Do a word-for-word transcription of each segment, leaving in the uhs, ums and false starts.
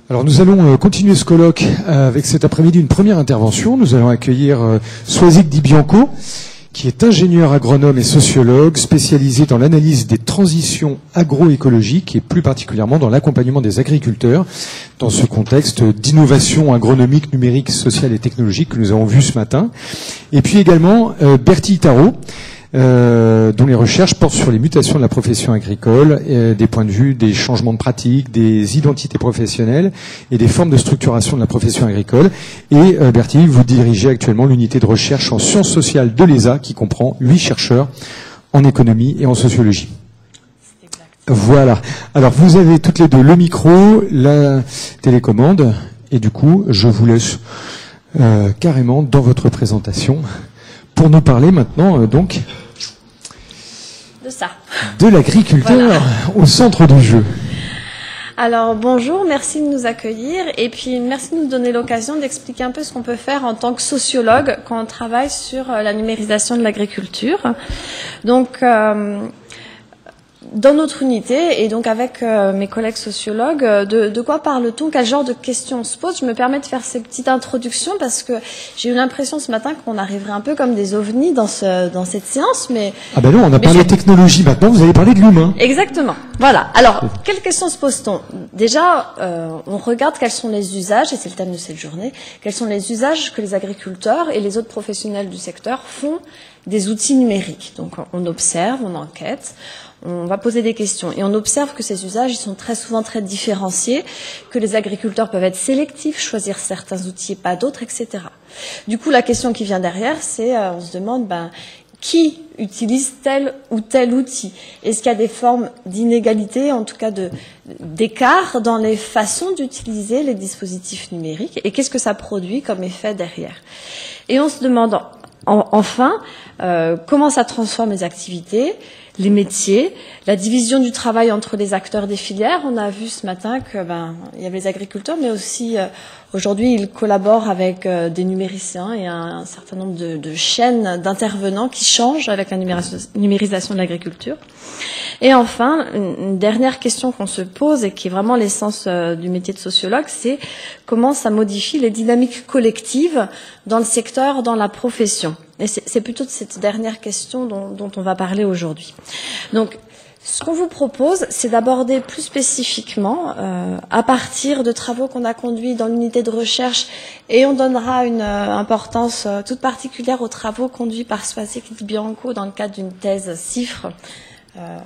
Alors nous allons continuer ce colloque avec cet après-midi une première intervention. Nous allons accueillir Soazic Di Bianco, qui est ingénieur agronome et sociologue spécialisé dans l'analyse des transitions agroécologiques et plus particulièrement dans l'accompagnement des agriculteurs dans ce contexte d'innovation agronomique, numérique, sociale et technologique que nous avons vu ce matin. Et puis également euh, Bertie Tarot, Euh, dont les recherches portent sur les mutations de la profession agricole, euh, des points de vue des changements de pratiques, des identités professionnelles et des formes de structuration de la profession agricole. Et euh, Bertie, vous dirigez actuellement l'unité de recherche en sciences sociales de l'E S A, qui comprend huit chercheurs en économie et en sociologie. Voilà. Alors vous avez toutes les deux le micro, la télécommande, et du coup, je vous laisse euh, carrément dans votre présentation pour nous parler maintenant, euh, donc, de ça. De l'agriculteur voilà. Au centre du jeu. Alors bonjour, merci de nous accueillir et puis merci de nous donner l'occasion d'expliquer un peu ce qu'on peut faire en tant que sociologue quand on travaille sur la numérisation de l'agriculture. Donc, euh, dans notre unité, et donc avec euh, mes collègues sociologues, de, de quoi parle-t-on? Quel genre de questions on se pose? Je me permets de faire ces petites introductions parce que j'ai eu l'impression ce matin qu'on arriverait un peu comme des ovnis dans, ce, dans cette séance. Mais, ah ben non, on a parlé de technologie, maintenant vous allez parler de l'humain. Exactement. Voilà. Alors, quelles questions se pose-t-on? Déjà, euh, on regarde quels sont les usages, et c'est le thème de cette journée, quels sont les usages que les agriculteurs et les autres professionnels du secteur font des outils numériques. Donc on observe, on enquête, on va poser des questions et on observe que ces usages ils sont très souvent très différenciés, que les agriculteurs peuvent être sélectifs, choisir certains outils et pas d'autres, et cetera. Du coup, la question qui vient derrière, c'est euh, on se demande ben, qui utilise tel ou tel outil? Est-ce qu'il y a des formes d'inégalité, en tout cas de, d'écart dans les façons d'utiliser les dispositifs numériques et qu'est-ce que ça produit comme effet derrière? Et on se demande enfin, euh, comment ça transforme les activités, les métiers, la division du travail entre les acteurs des filières. On a vu ce matin que ben il y avait les agriculteurs, mais aussi euh, aujourd'hui ils collaborent avec euh, des numériciens et un, un certain nombre de, de chaînes d'intervenants qui changent avec la numérisation de l'agriculture. Et enfin, une, une dernière question qu'on se pose et qui est vraiment l'essence euh, du métier de sociologue, c'est comment ça modifie les dynamiques collectives dans le secteur, dans la profession. Et c'est plutôt de cette dernière question dont, dont on va parler aujourd'hui. Donc, ce qu'on vous propose, c'est d'aborder plus spécifiquement, euh, à partir de travaux qu'on a conduits dans l'unité de recherche, et on donnera une euh, importance euh, toute particulière aux travaux conduits par Soazic Di Bianco dans le cadre d'une thèse CIFRE euh,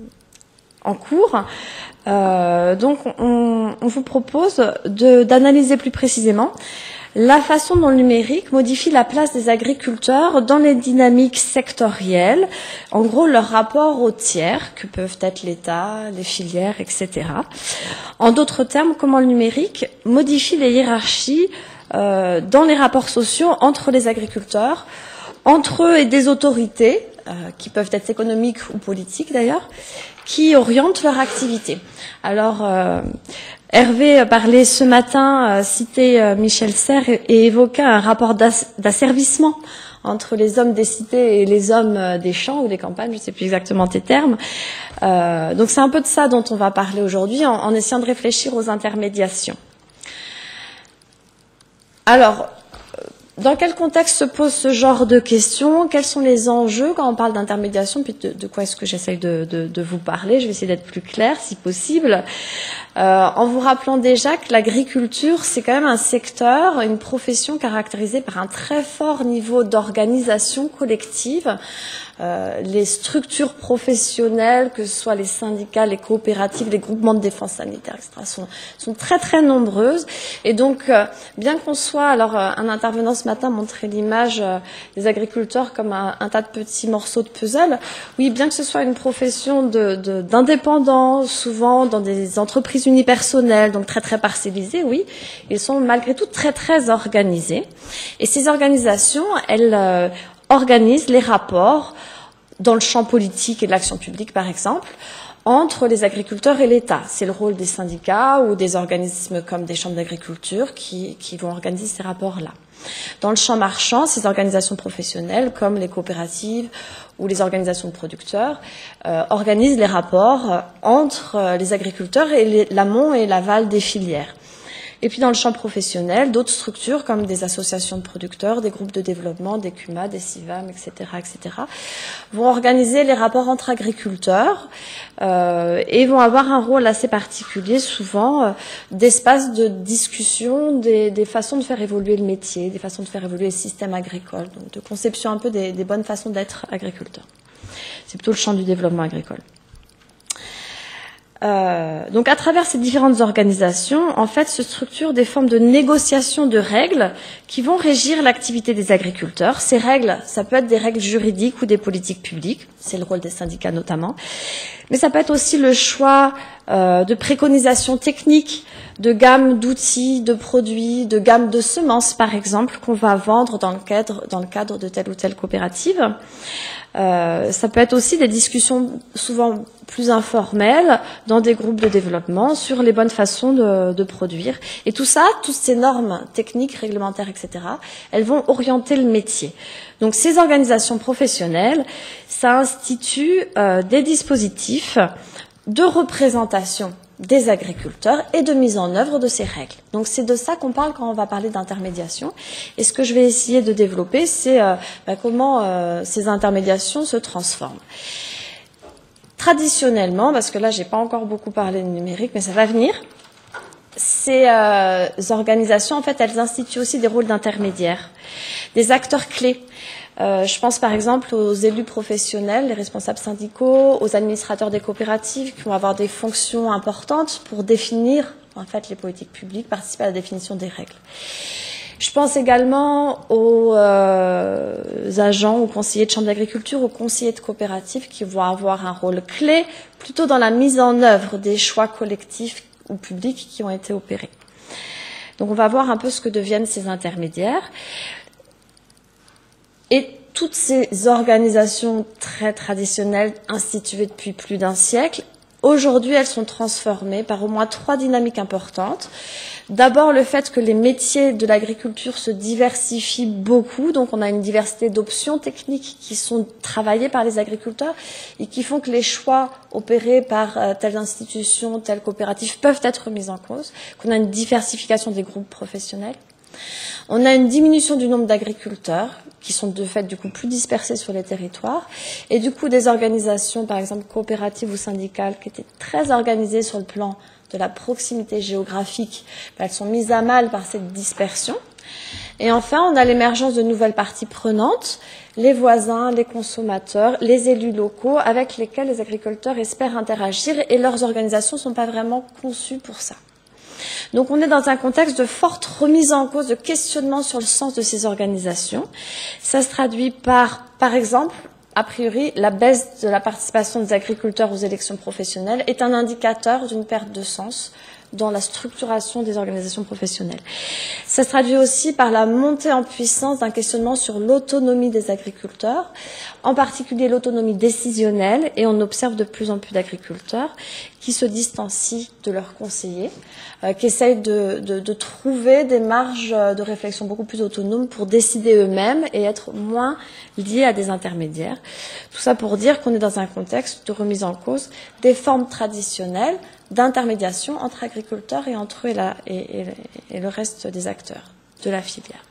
en cours. Euh, donc, on, on vous propose d'analyser plus précisément la façon dont le numérique modifie la place des agriculteurs dans les dynamiques sectorielles, en gros leur rapport aux tiers, que peuvent être l'État, les filières, et cetera. En d'autres termes, comment le numérique modifie les hiérarchies euh, dans les rapports sociaux entre les agriculteurs, entre eux et des autorités, euh, qui peuvent être économiques ou politiques d'ailleurs, qui orientent leur activité. Alors, euh, Hervé parlait ce matin, euh, citait euh, Michel Serres et, et évoquait un rapport d'asservissement entre les hommes des cités et les hommes euh, des champs ou des campagnes, je ne sais plus exactement tes termes. Euh, donc c'est un peu de ça dont on va parler aujourd'hui en, en essayant de réfléchir aux intermédiations. Alors, dans quel contexte se pose ce genre de questions? Quels sont les enjeux quand on parle d'intermédiation? Puis de, de quoi est-ce que j'essaye de, de, de vous parler? Je vais essayer d'être plus claire, si possible. Euh, en vous rappelant déjà que l'agriculture, c'est quand même un secteur, une profession caractérisée par un très fort niveau d'organisation collective. Euh, les structures professionnelles, que ce soit les syndicats, les coopératives, les groupements de défense sanitaire, et cetera, sont, sont très très nombreuses. Et donc, euh, bien qu'on soit, alors euh, un intervenant ce matin montrait l'image euh, des agriculteurs comme un, un tas de petits morceaux de puzzle. Oui, bien que ce soit une profession de, de, d'indépendants, souvent dans des entreprises unipersonnelles, donc très très parcellisées, oui, ils sont malgré tout très très organisés. Et ces organisations, elles euh, organisent les rapports dans le champ politique et de l'action publique, par exemple, entre les agriculteurs et l'État. C'est le rôle des syndicats ou des organismes comme des chambres d'agriculture qui, qui vont organiser ces rapports-là. Dans le champ marchand, ces organisations professionnelles, comme les coopératives ou les organisations de producteurs, euh, organisent les rapports entre les agriculteurs et l'amont et l'aval des filières. Et puis dans le champ professionnel, d'autres structures comme des associations de producteurs, des groupes de développement, des C U M A, des C I V A M, et cetera, et cetera, vont organiser les rapports entre agriculteurs euh, et vont avoir un rôle assez particulier, souvent, euh, d'espace de discussion des, des façons de faire évoluer le métier, des façons de faire évoluer le système agricole, donc de conception un peu des, des bonnes façons d'être agriculteur. C'est plutôt le champ du développement agricole. Euh, donc à travers ces différentes organisations, en fait, se structurent des formes de négociation de règles qui vont régir l'activité des agriculteurs. Ces règles, ça peut être des règles juridiques ou des politiques publiques, c'est le rôle des syndicats notamment, mais ça peut être aussi le choix euh, de préconisations techniques, de gamme d'outils, de produits, de gamme de semences, par exemple, qu'on va vendre dans le cadre, dans le cadre de telle ou telle coopérative. Euh, ça peut être aussi des discussions souvent plus informelles dans des groupes de développement sur les bonnes façons de, de produire. Et tout ça, toutes ces normes techniques, réglementaires, et cetera, elles vont orienter le métier. Donc ces organisations professionnelles, ça institue euh, des dispositifs de représentation des agriculteurs et de mise en œuvre de ces règles. Donc c'est de ça qu'on parle quand on va parler d'intermédiation. Et ce que je vais essayer de développer, c'est euh, bah, comment euh, ces intermédiations se transforment. Traditionnellement, parce que là j'ai pas encore beaucoup parlé de numérique, mais ça va venir, ces euh, organisations, en fait, elles instituent aussi des rôles d'intermédiaires, des acteurs clés. Euh, je pense par exemple aux élus professionnels, les responsables syndicaux, aux administrateurs des coopératives qui vont avoir des fonctions importantes pour définir en fait les politiques publiques, participer à la définition des règles. Je pense également aux euh, agents, aux conseillers de chambre d'agriculture, aux conseillers de coopératives qui vont avoir un rôle clé plutôt dans la mise en œuvre des choix collectifs ou publics qui ont été opérés. Donc on va voir un peu ce que deviennent ces intermédiaires. Et toutes ces organisations très traditionnelles instituées depuis plus d'un siècle, aujourd'hui elles sont transformées par au moins trois dynamiques importantes. D'abord le fait que les métiers de l'agriculture se diversifient beaucoup, donc on a une diversité d'options techniques qui sont travaillées par les agriculteurs et qui font que les choix opérés par euh, telle institution, telle coopérative peuvent être mis en cause, qu'on a une diversification des groupes professionnels. On a une diminution du nombre d'agriculteurs qui sont de fait du coup plus dispersés sur les territoires et du coup des organisations par exemple coopératives ou syndicales qui étaient très organisées sur le plan de la proximité géographique, elles sont mises à mal par cette dispersion. Et enfin, on a l'émergence de nouvelles parties prenantes, les voisins, les consommateurs, les élus locaux avec lesquels les agriculteurs espèrent interagir et leurs organisations ne sont pas vraiment conçues pour ça. Donc on est dans un contexte de forte remise en cause, de questionnement sur le sens de ces organisations. Ça se traduit par, par exemple, a priori, la baisse de la participation des agriculteurs aux élections professionnelles est un indicateur d'une perte de sens dans la structuration des organisations professionnelles. Ça se traduit aussi par la montée en puissance d'un questionnement sur l'autonomie des agriculteurs, en particulier l'autonomie décisionnelle, et on observe de plus en plus d'agriculteurs qui se distancient de leurs conseillers, euh, qui essayent de, de, de trouver des marges de réflexion beaucoup plus autonomes pour décider eux-mêmes et être moins liés à des intermédiaires. Tout ça pour dire qu'on est dans un contexte de remise en cause des formes traditionnelles d'intermédiation entre agriculteurs et entre eux et, la, et, et, et le reste des acteurs de la filière.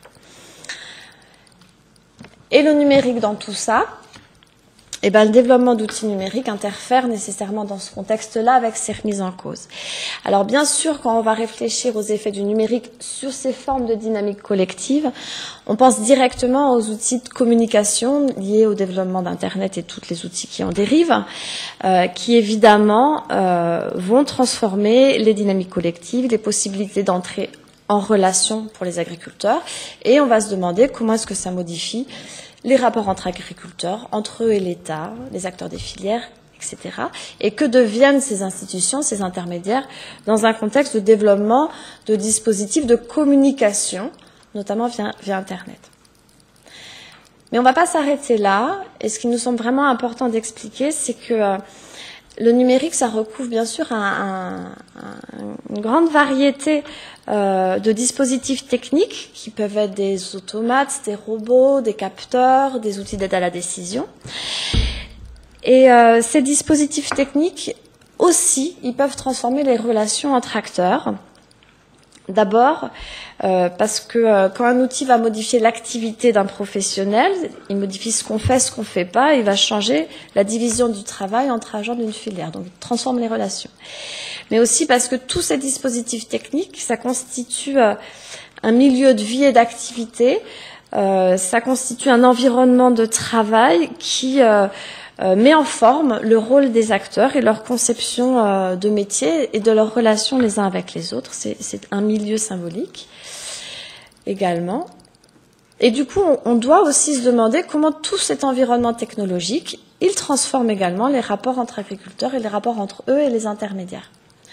Et le numérique dans tout ça, eh ben, le développement d'outils numériques interfère nécessairement dans ce contexte-là avec ces remises en cause. Alors bien sûr, quand on va réfléchir aux effets du numérique sur ces formes de dynamique collective, on pense directement aux outils de communication liés au développement d'Internet et tous les outils qui en dérivent, euh, qui évidemment euh, vont transformer les dynamiques collectives, les possibilités d'entrer en relation pour les agriculteurs, et on va se demander comment est-ce que ça modifie les rapports entre agriculteurs, entre eux et l'État, les acteurs des filières, et cetera. Et que deviennent ces institutions, ces intermédiaires, dans un contexte de développement de dispositifs de communication, notamment via, via Internet. Mais on ne va pas s'arrêter là. Et ce qui nous semble vraiment important d'expliquer, c'est que euh, le numérique, ça recouvre bien sûr un, un, un, une grande variété euh, de dispositifs techniques qui peuvent être des automates, des robots, des capteurs, des outils d'aide à la décision. Et euh, ces dispositifs techniques aussi, ils peuvent transformer les relations entre acteurs. D'abord, euh, parce que euh, quand un outil va modifier l'activité d'un professionnel, il modifie ce qu'on fait, ce qu'on ne fait pas, il va changer la division du travail entre agents d'une filière, donc il transforme les relations. Mais aussi parce que tous ces dispositifs techniques, ça constitue euh, un milieu de vie et d'activité, euh, ça constitue un environnement de travail qui euh, euh, met en forme le rôle des acteurs et leur conception euh, de métier et de leurs relations les uns avec les autres. C'est, c'est un milieu symbolique également. Et du coup, on, on doit aussi se demander comment tout cet environnement technologique, il transforme également les rapports entre agriculteurs et les rapports entre eux et les intermédiaires.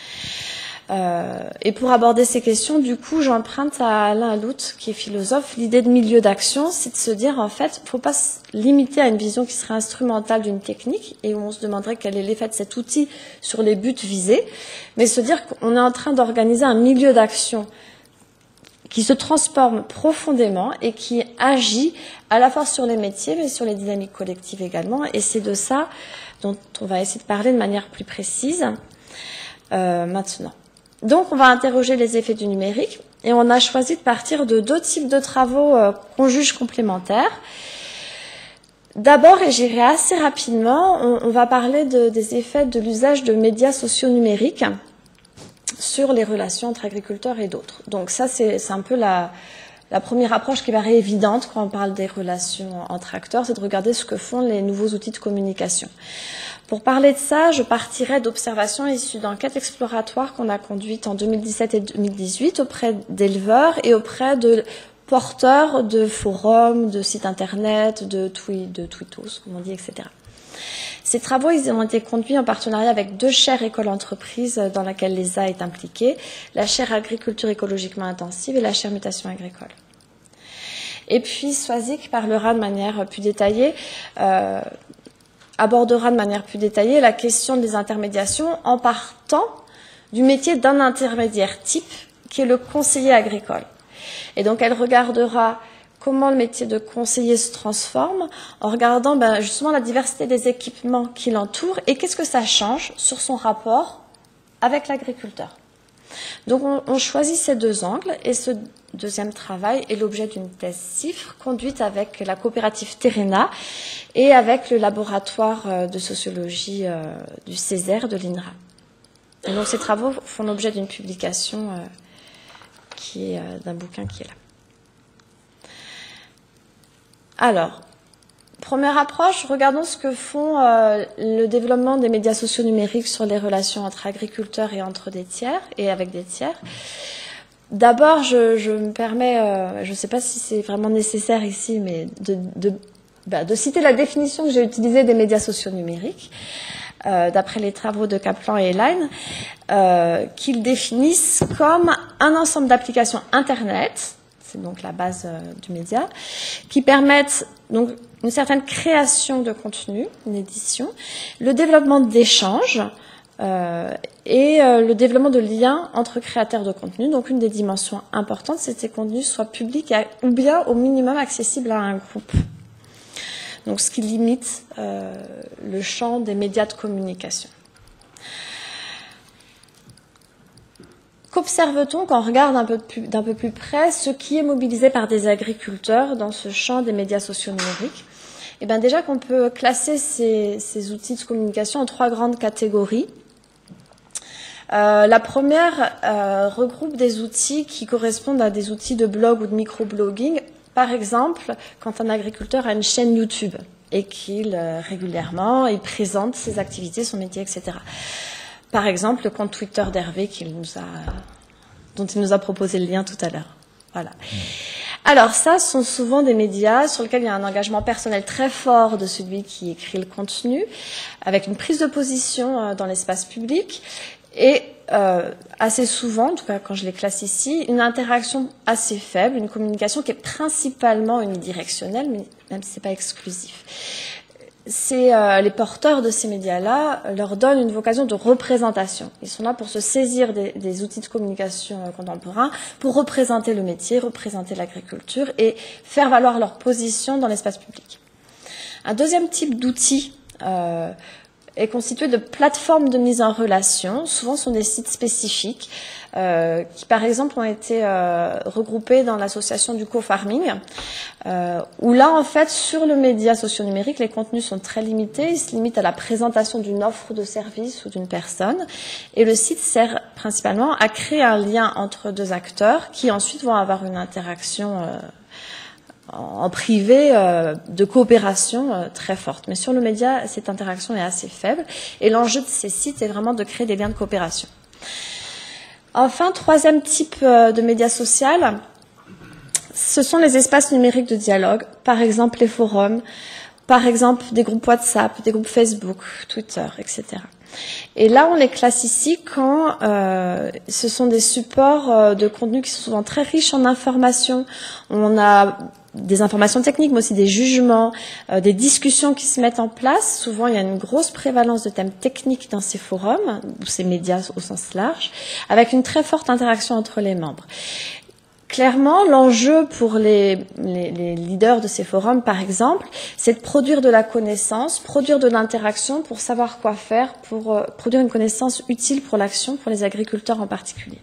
Euh, et pour aborder ces questions, du coup, j'emprunte à Alain Allout, qui est philosophe, l'idée de milieu d'action, c'est de se dire, en fait, il ne faut pas se limiter à une vision qui serait instrumentale d'une technique, et où on se demanderait quel est l'effet de cet outil sur les buts visés, mais se dire qu'on est en train d'organiser un milieu d'action qui se transforme profondément et qui agit à la fois sur les métiers, mais sur les dynamiques collectives également, et c'est de ça dont on va essayer de parler de manière plus précise euh, maintenant. Donc, on va interroger les effets du numérique et on a choisi de partir de deux types de travaux euh, qu'on juge complémentaires. D'abord, et j'irai assez rapidement, on, on va parler de, des effets de l'usage de médias sociaux numériques sur les relations entre agriculteurs et d'autres. Donc ça, c'est, c'est un peu la, la première approche qui paraît évidente quand on parle des relations entre acteurs, c'est de regarder ce que font les nouveaux outils de communication. Pour parler de ça, je partirai d'observations issues d'enquêtes exploratoires qu'on a conduites en deux mille dix-sept et deux mille dix-huit auprès d'éleveurs et auprès de porteurs de forums, de sites internet, de, tweet, de tweetos, comme on dit, et cetera. Ces travaux, ils ont été conduits en partenariat avec deux chaires école-entreprise dans laquelle l'E S A est impliquée, la chaire agriculture écologiquement intensive et la chaire mutation agricole. Et puis, Swazik parlera de manière plus détaillée, euh, abordera de manière plus détaillée la question des intermédiations en partant du métier d'un intermédiaire type qui est le conseiller agricole. Et donc, elle regardera comment le métier de conseiller se transforme en regardant ben, justement la diversité des équipements qui l'entourent et qu'est-ce que ça change sur son rapport avec l'agriculteur. Donc on, on choisit ces deux angles et ce deuxième travail est l'objet d'une thèse CIFRE conduite avec la coopérative Terrena et avec le laboratoire de sociologie euh, du Césaire de l'INRA. Et donc ces travaux font l'objet d'une publication euh, qui est euh, d'un bouquin qui est là. Alors, première approche, regardons ce que font euh, le développement des médias sociaux numériques sur les relations entre agriculteurs et entre des tiers, et avec des tiers. D'abord, je, je me permets, euh, je ne sais pas si c'est vraiment nécessaire ici, mais de, de, bah, de citer la définition que j'ai utilisée des médias sociaux numériques, euh, d'après les travaux de Kaplan et Helaine, euh, qu'ils définissent comme un ensemble d'applications Internet, c'est donc la base euh, du média, qui permettent donc une certaine création de contenu, une édition, le développement d'échanges euh, et euh, le développement de liens entre créateurs de contenu. Donc une des dimensions importantes, c'est que ces contenus soient publics ou bien au minimum accessibles à un groupe. Donc ce qui limite euh, le champ des médias de communication. Qu'observe-t-on quand on regarde un peu plus, d'un peu plus près ce qui est mobilisé par des agriculteurs dans ce champ des médias sociaux numériques? Eh bien déjà qu'on peut classer ces, ces outils de communication en trois grandes catégories. Euh, la première euh, regroupe des outils qui correspondent à des outils de blog ou de microblogging. Par exemple, quand un agriculteur a une chaîne YouTube et qu'il euh, régulièrement il présente ses activités, son métier, et cetera. Par exemple, le compte Twitter d'Hervé qu'il nous a, dont il nous a proposé le lien tout à l'heure. Voilà. Alors ça, ce sont souvent des médias sur lesquels il y a un engagement personnel très fort de celui qui écrit le contenu, avec une prise de position dans l'espace public et euh, assez souvent, en tout cas quand je les classe ici, une interaction assez faible, une communication qui est principalement unidirectionnelle, mais même si ce n'est pas exclusif. C'est, euh, les porteurs de ces médias-là leur donnent une vocation de représentation. Ils sont là pour se saisir des, des outils de communication euh, contemporains, pour représenter le métier, représenter l'agriculture et faire valoir leur position dans l'espace public. Un deuxième type d'outils euh, est constitué de plateformes de mise en relation. Souvent, ce sont des sites spécifiques euh, qui par exemple ont été euh, regroupés dans l'association du co-farming, euh, où là en fait sur le média socio-numérique les contenus sont très limités, ils se limitent à la présentation d'une offre de service ou d'une personne, et le site sert principalement à créer un lien entre deux acteurs qui ensuite vont avoir une interaction euh, en privé euh, de coopération euh, très forte. Mais sur le média, cette interaction est assez faible. Et l'enjeu de ces sites est vraiment de créer des liens de coopération. Enfin, troisième type euh, de média social, ce sont les espaces numériques de dialogue. Par exemple, les forums, par exemple, des groupes WhatsApp, des groupes Facebook, Twitter, et cetera. Et là, on les classe ici quand euh, ce sont des supports euh, de contenu qui sont souvent très riches en informations. On a des informations techniques, mais aussi des jugements, euh, des discussions qui se mettent en place. Souvent, il y a une grosse prévalence de thèmes techniques dans ces forums, ou ces médias au sens large, avec une très forte interaction entre les membres. Clairement, l'enjeu pour les, les, les leaders de ces forums, par exemple, c'est de produire de la connaissance, produire de l'interaction pour savoir quoi faire, pour euh, produire une connaissance utile pour l'action, pour les agriculteurs en particulier.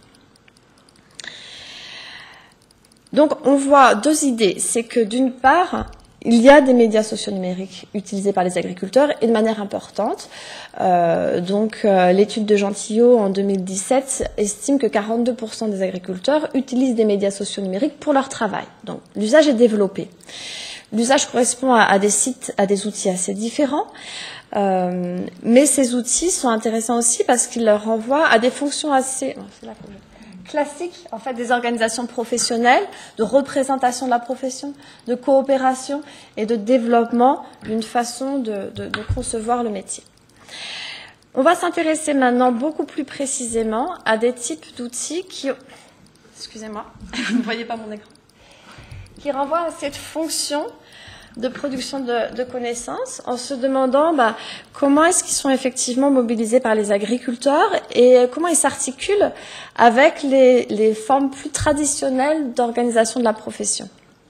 Donc, on voit deux idées. C'est que, d'une part, il y a des médias socio-numériques utilisés par les agriculteurs et de manière importante. Euh, donc, euh, l'étude de Gentillot en deux mille dix-sept estime que quarante-deux pour cent des agriculteurs utilisent des médias socio-numériques pour leur travail. Donc, l'usage est développé. L'usage correspond à, à des sites, à des outils assez différents. Euh, mais ces outils sont intéressants aussi parce qu'ils leur renvoient à des fonctions assez... Oh, c'est là que je... classique, en fait, des organisations professionnelles, de représentation de la profession, de coopération et de développement d'une façon de, de, de concevoir le métier. On va s'intéresser maintenant beaucoup plus précisément à des types d'outils qui, excusez-moi, vous ne voyez pas mon écran, qui renvoient à cette fonction de production de, de connaissances, en se demandant bah, comment est-ce qu'ils sont effectivement mobilisés par les agriculteurs et comment ils s'articulent avec les, les formes plus traditionnelles d'organisation de la profession.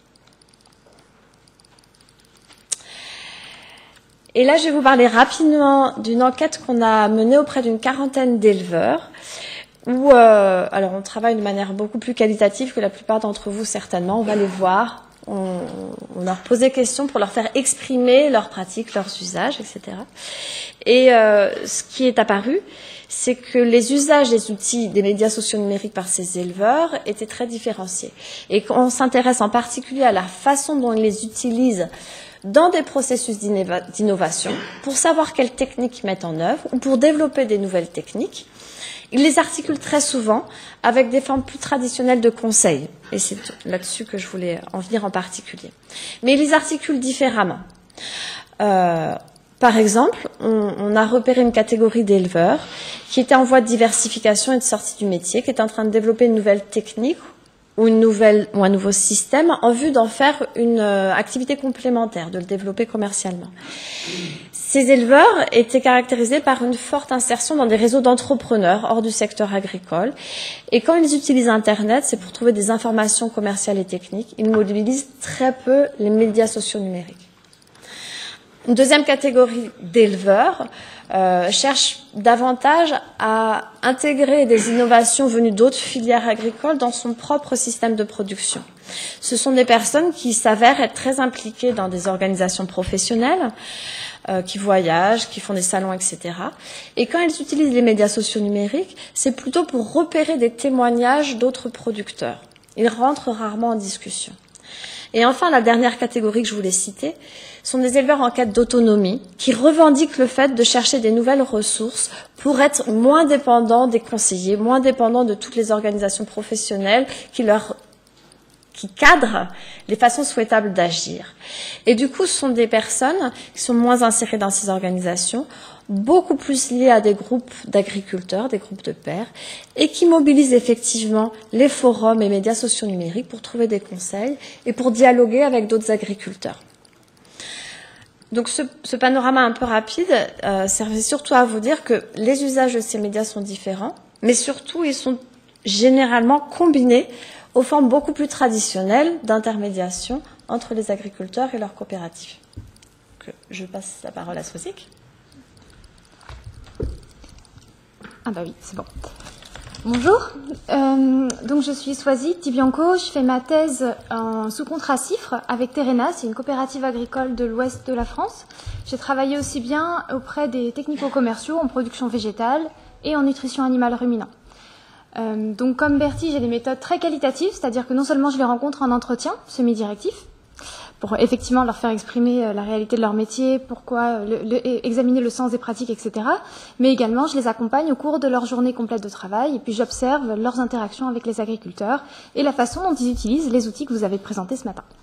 Et là, je vais vous parler rapidement d'une enquête qu'on a menée auprès d'une quarantaine d'éleveurs, où euh, alors on travaille de manière beaucoup plus qualitative que la plupart d'entre vous certainement, on va les voir. On, on leur pose des questions pour leur faire exprimer leurs pratiques, leurs usages, et cetera. Et euh, ce qui est apparu, c'est que les usages des outils des médias socio-numériques par ces éleveurs étaient très différenciés. Et qu'on s'intéresse en particulier à la façon dont ils les utilisent dans des processus d'innovation, pour savoir quelles techniques ils mettent en œuvre, ou pour développer des nouvelles techniques. Ils les articulent très souvent avec des formes plus traditionnelles de conseil. Et c'est là-dessus que je voulais en venir en particulier. Mais ils les articulent différemment. Euh, par exemple, on, on a repéré une catégorie d'éleveurs qui était en voie de diversification et de sortie du métier, qui était en train de développer une nouvelle technique ou, une nouvelle, ou un nouveau système en vue d'en faire une euh, activité complémentaire, de le développer commercialement. Ces éleveurs étaient caractérisés par une forte insertion dans des réseaux d'entrepreneurs hors du secteur agricole. Et quand ils utilisent Internet, c'est pour trouver des informations commerciales et techniques. Ils mobilisent très peu les médias socio-numériques. Une deuxième catégorie d'éleveurs euh, cherche davantage à intégrer des innovations venues d'autres filières agricoles dans son propre système de production. Ce sont des personnes qui s'avèrent être très impliquées dans des organisations professionnelles, euh, qui voyagent, qui font des salons, et cetera. Et quand ils utilisent les médias socio-numériques, c'est plutôt pour repérer des témoignages d'autres producteurs. Ils rentrent rarement en discussion. Et enfin, la dernière catégorie que je voulais citer sont des éleveurs en quête d'autonomie qui revendiquent le fait de chercher des nouvelles ressources pour être moins dépendants des conseillers, moins dépendants de toutes les organisations professionnelles qui leur qui cadrent les façons souhaitables d'agir. Et du coup, ce sont des personnes qui sont moins insérées dans ces organisations, beaucoup plus liées à des groupes d'agriculteurs, des groupes de pairs, et qui mobilisent effectivement les forums et médias socio-numériques pour trouver des conseils et pour dialoguer avec d'autres agriculteurs. Donc ce, ce panorama un peu rapide euh, servait surtout à vous dire que les usages de ces médias sont différents, mais surtout ils sont généralement combinés aux formes beaucoup plus traditionnelles d'intermédiation entre les agriculteurs et leurs coopératives. Donc, je passe la parole à Swazig. Ah bah oui, c'est bon. Bonjour, euh, donc je suis Swazik Dibianco, je fais ma thèse en sous-contrat CIFRE avec Terena, c'est une coopérative agricole de l'ouest de la France. J'ai travaillé aussi bien auprès des technico-commerciaux en production végétale et en nutrition animale ruminant. Euh, donc comme Bertie, j'ai des méthodes très qualitatives, c'est-à-dire que non seulement je les rencontre en entretien semi-directif, pour effectivement leur faire exprimer la réalité de leur métier, pourquoi le, le, examiner le sens des pratiques, et cetera. Mais également, je les accompagne au cours de leur journée complète de travail et puis j'observe leurs interactions avec les agriculteurs et la façon dont ils utilisent les outils que vous avez présentés ce matin.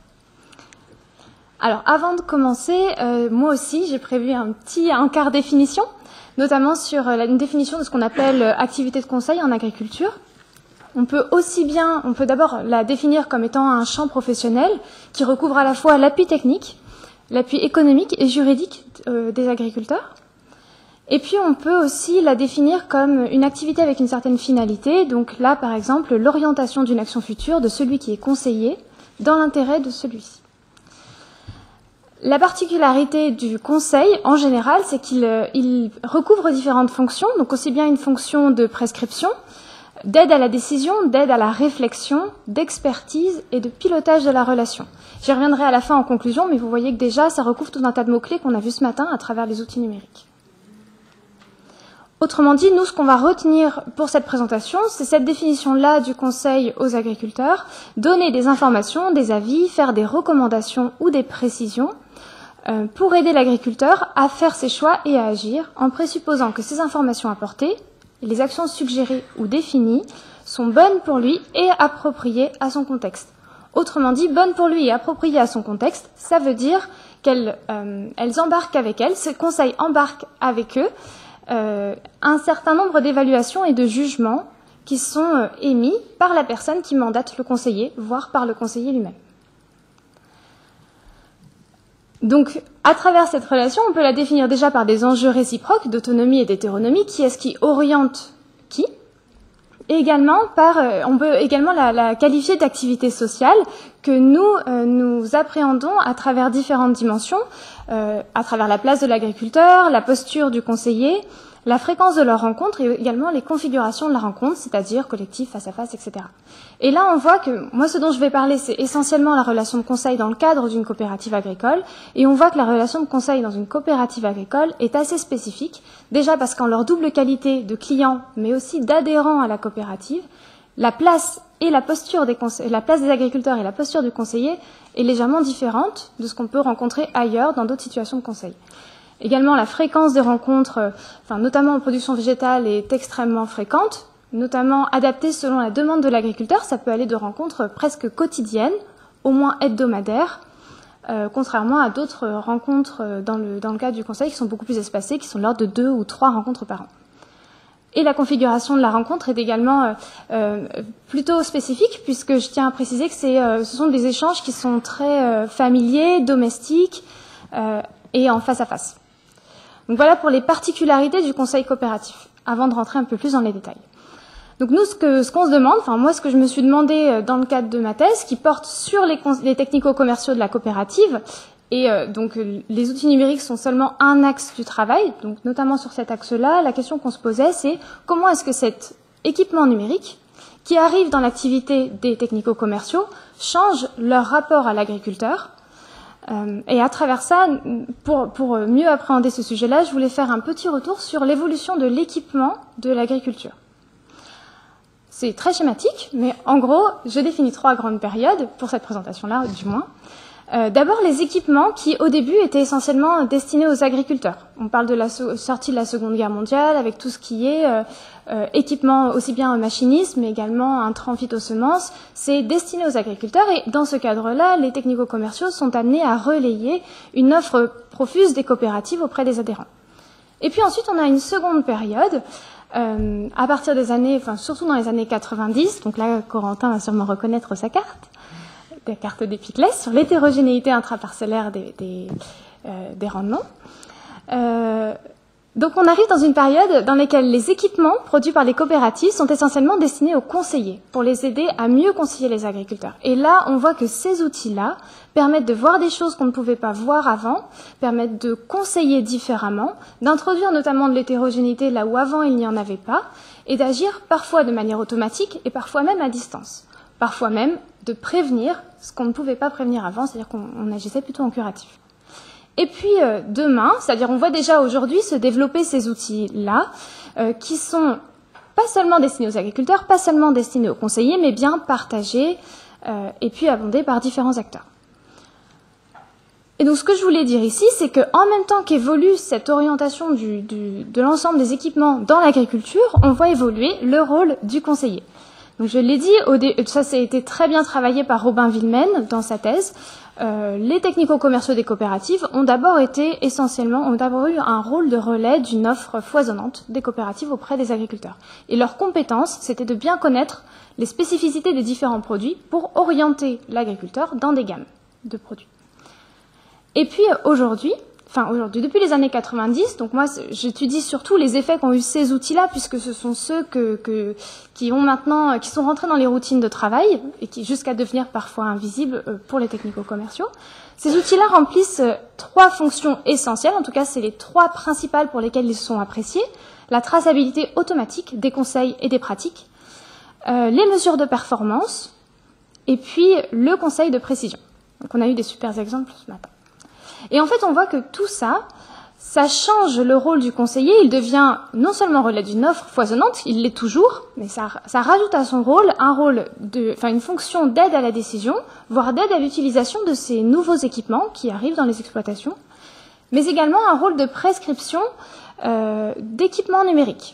Alors, avant de commencer, euh, moi aussi, j'ai prévu un petit encart définition, notamment sur euh, une définition de ce qu'on appelle euh, activité de conseil en agriculture. On peut aussi bien, on peut d'abord la définir comme étant un champ professionnel qui recouvre à la fois l'appui technique, l'appui économique et juridique euh, des agriculteurs. Et puis on peut aussi la définir comme une activité avec une certaine finalité. Donc là, par exemple, l'orientation d'une action future de celui qui est conseillé dans l'intérêt de celui-ci. La particularité du conseil, en général, c'est qu'il euh, il recouvre différentes fonctions, donc aussi bien une fonction de prescription, d'aide à la décision, d'aide à la réflexion, d'expertise et de pilotage de la relation. J'y reviendrai à la fin en conclusion, mais vous voyez que déjà, ça recouvre tout un tas de mots-clés qu'on a vus ce matin à travers les outils numériques. Autrement dit, nous, ce qu'on va retenir pour cette présentation, c'est cette définition-là du conseil aux agriculteurs, donner des informations, des avis, faire des recommandations ou des précisions euh, pour aider l'agriculteur à faire ses choix et à agir, en présupposant que ces informations apportées, les actions suggérées ou définies sont bonnes pour lui et appropriées à son contexte. Autrement dit, bonnes pour lui et appropriées à son contexte, ça veut dire qu'elles euh, elles embarquent avec elles, ce conseil embarque avec eux euh, un certain nombre d'évaluations et de jugements qui sont euh, émis par la personne qui mandate le conseiller, voire par le conseiller lui-même. Donc, à travers cette relation, on peut la définir déjà par des enjeux réciproques d'autonomie et d'hétéronomie, qui est-ce qui oriente qui, et également par, euh, on peut également la, la qualifier d'activité sociale que nous, euh, nous appréhendons à travers différentes dimensions, euh, à travers la place de l'agriculteur, la posture du conseiller, la fréquence de leur rencontre et également les configurations de la rencontre, c'est-à-dire collectif, face à face, et cetera. Et là, on voit que, moi, ce dont je vais parler, c'est essentiellement la relation de conseil dans le cadre d'une coopérative agricole, et on voit que la relation de conseil dans une coopérative agricole est assez spécifique, déjà parce qu'en leur double qualité de clients, mais aussi d'adhérents à la coopérative, la place et la posture des conseils, la place des agriculteurs et la posture du conseiller est légèrement différente de ce qu'on peut rencontrer ailleurs dans d'autres situations de conseil. Également, la fréquence des rencontres, euh, enfin, notamment en production végétale, est extrêmement fréquente, notamment adaptée selon la demande de l'agriculteur. Ça peut aller de rencontres presque quotidiennes, au moins hebdomadaires, euh, contrairement à d'autres rencontres dans le, dans le cadre du conseil qui sont beaucoup plus espacées, qui sont de l'ordre de deux ou trois rencontres par an. Et la configuration de la rencontre est également euh, euh, plutôt spécifique, puisque je tiens à préciser que c'est, euh, ce sont des échanges qui sont très euh, familiers, domestiques euh, et en face à face. Donc voilà pour les particularités du conseil coopératif, avant de rentrer un peu plus dans les détails. Donc nous, ce que, ce qu'on se demande, enfin moi, ce que je me suis demandé dans le cadre de ma thèse, qui porte sur les, les technico-commerciaux de la coopérative, et euh, donc les outils numériques sont seulement un axe du travail, donc notamment sur cet axe-là, la question qu'on se posait, c'est comment est-ce que cet équipement numérique, qui arrive dans l'activité des technico-commerciaux, change leur rapport à l'agriculteur. Euh, et à travers ça, pour, pour mieux appréhender ce sujet-là, je voulais faire un petit retour sur l'évolution de l'équipement de l'agriculture. C'est très schématique, mais en gros, je définis trois grandes périodes, pour cette présentation-là, du moins. Euh, D'abord, les équipements qui, au début, étaient essentiellement destinés aux agriculteurs. On parle de la so sortie de la Seconde Guerre mondiale, avec tout ce qui est euh, euh, équipement aussi bien machiniste, mais également intrants phytosemences. C'est destiné aux agriculteurs et dans ce cadre-là, les technico-commerciaux sont amenés à relayer une offre profuse des coopératives auprès des adhérents. Et puis ensuite, on a une seconde période, euh, à partir des années, enfin surtout dans les années quatre-vingt-dix, donc là, Corentin va sûrement reconnaître sa carte, la carte d'Epiclès, sur l'hétérogénéité intraparcellaire des, des, euh, des rendements. Euh, donc on arrive dans une période dans laquelle les équipements produits par les coopératives sont essentiellement destinés aux conseillers, pour les aider à mieux conseiller les agriculteurs. Et là, on voit que ces outils-là permettent de voir des choses qu'on ne pouvait pas voir avant, permettent de conseiller différemment, d'introduire notamment de l'hétérogénéité là où avant il n'y en avait pas, et d'agir parfois de manière automatique et parfois même à distance. Parfois même de prévenir ce qu'on ne pouvait pas prévenir avant, c'est-à-dire qu'on agissait plutôt en curatif. Et puis euh, demain, c'est-à-dire on voit déjà aujourd'hui se développer ces outils-là, euh, qui sont pas seulement destinés aux agriculteurs, pas seulement destinés aux conseillers, mais bien partagés euh, et puis abondés par différents acteurs. Et donc ce que je voulais dire ici, c'est qu'en même temps qu'évolue cette orientation du, du, de l'ensemble des équipements dans l'agriculture, on voit évoluer le rôle du conseiller. Donc je l'ai dit, au dé... ça, ça a été très bien travaillé par Robin Villemen dans sa thèse. Euh, les technico-commerciaux des coopératives ont d'abord été essentiellement, ont d'abord eu un rôle de relais d'une offre foisonnante des coopératives auprès des agriculteurs. Et leur compétence, c'était de bien connaître les spécificités des différents produits pour orienter l'agriculteur dans des gammes de produits. Et puis aujourd'hui, enfin aujourd'hui, depuis les années quatre-vingt-dix, donc moi j'étudie surtout les effets qu'ont eu ces outils-là, puisque ce sont ceux que, que, qui ont maintenant, qui sont rentrés dans les routines de travail et qui jusqu'à devenir parfois invisibles pour les technico-commerciaux. Ces outils-là remplissent trois fonctions essentielles, en tout cas c'est les trois principales pour lesquelles ils sont appréciés: la traçabilité automatique des conseils et des pratiques, euh, les mesures de performance, et puis le conseil de précision. Donc on a eu des super exemples ce matin. Et en fait, on voit que tout ça, ça change le rôle du conseiller. Il devient non seulement relais d'une offre foisonnante, il l'est toujours, mais ça, ça rajoute à son rôle un rôle de, enfin une fonction d'aide à la décision, voire d'aide à l'utilisation de ces nouveaux équipements qui arrivent dans les exploitations, mais également un rôle de prescription euh, d'équipements numériques.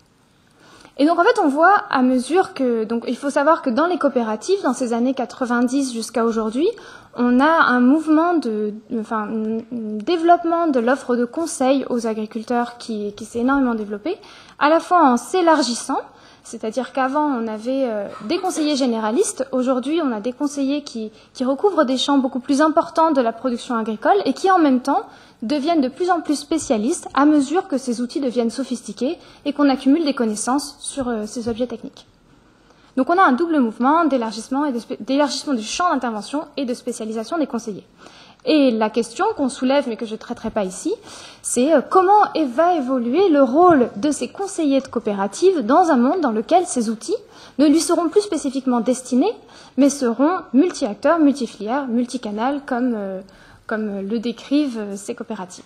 Et donc en fait, on voit à mesure que, donc il faut savoir que dans les coopératives, dans ces années quatre-vingt-dix jusqu'à aujourd'hui, on a un mouvement de, enfin, un développement de l'offre de conseil aux agriculteurs qui, qui s'est énormément développé, à la fois en s'élargissant, c'est-à-dire qu'avant on avait euh, des conseillers généralistes, aujourd'hui on a des conseillers qui, qui recouvrent des champs beaucoup plus importants de la production agricole et qui en même temps deviennent de plus en plus spécialistes à mesure que ces outils deviennent sophistiqués et qu'on accumule des connaissances sur euh, ces objets techniques. Donc on a un double mouvement d'élargissement et de d'élargissement du champ d'intervention et de spécialisation des conseillers. Et la question qu'on soulève, mais que je ne traiterai pas ici, c'est euh, comment va évoluer le rôle de ces conseillers de coopératives dans un monde dans lequel ces outils ne lui seront plus spécifiquement destinés, mais seront multi-acteurs, multi-filières, multicanales, comme, euh, comme le décrivent ces coopératives.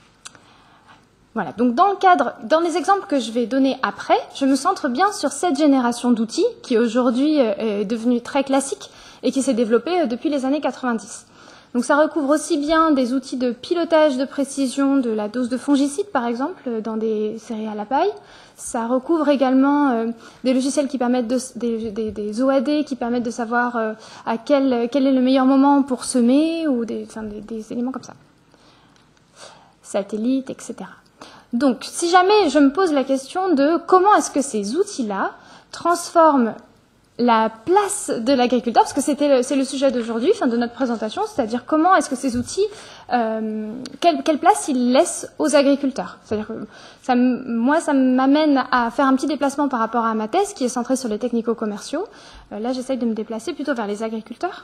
Voilà, donc dans le cadre, dans les exemples que je vais donner après, je me centre bien sur cette génération d'outils qui aujourd'hui est devenue très classique et qui s'est développée depuis les années quatre-vingt-dix. Donc ça recouvre aussi bien des outils de pilotage de précision de la dose de fongicides, par exemple, dans des céréales à paille. Ça recouvre également euh, des logiciels qui permettent de, des, des, des O A D qui permettent de savoir euh, à quel, quel est le meilleur moment pour semer, ou des, enfin, des, des éléments comme ça. Satellites, et cetera. Donc, si jamais je me pose la question de comment est-ce que ces outils-là transforment la place de l'agriculteur, parce que c'était c'est le sujet d'aujourd'hui, enfin de notre présentation, c'est-à-dire comment est-ce que ces outils, euh, quelle, quelle place ils laissent aux agriculteurs. C'est-à-dire que ça, moi, ça m'amène à faire un petit déplacement par rapport à ma thèse qui est centrée sur les technico-commerciaux. Euh, là, j'essaye de me déplacer plutôt vers les agriculteurs.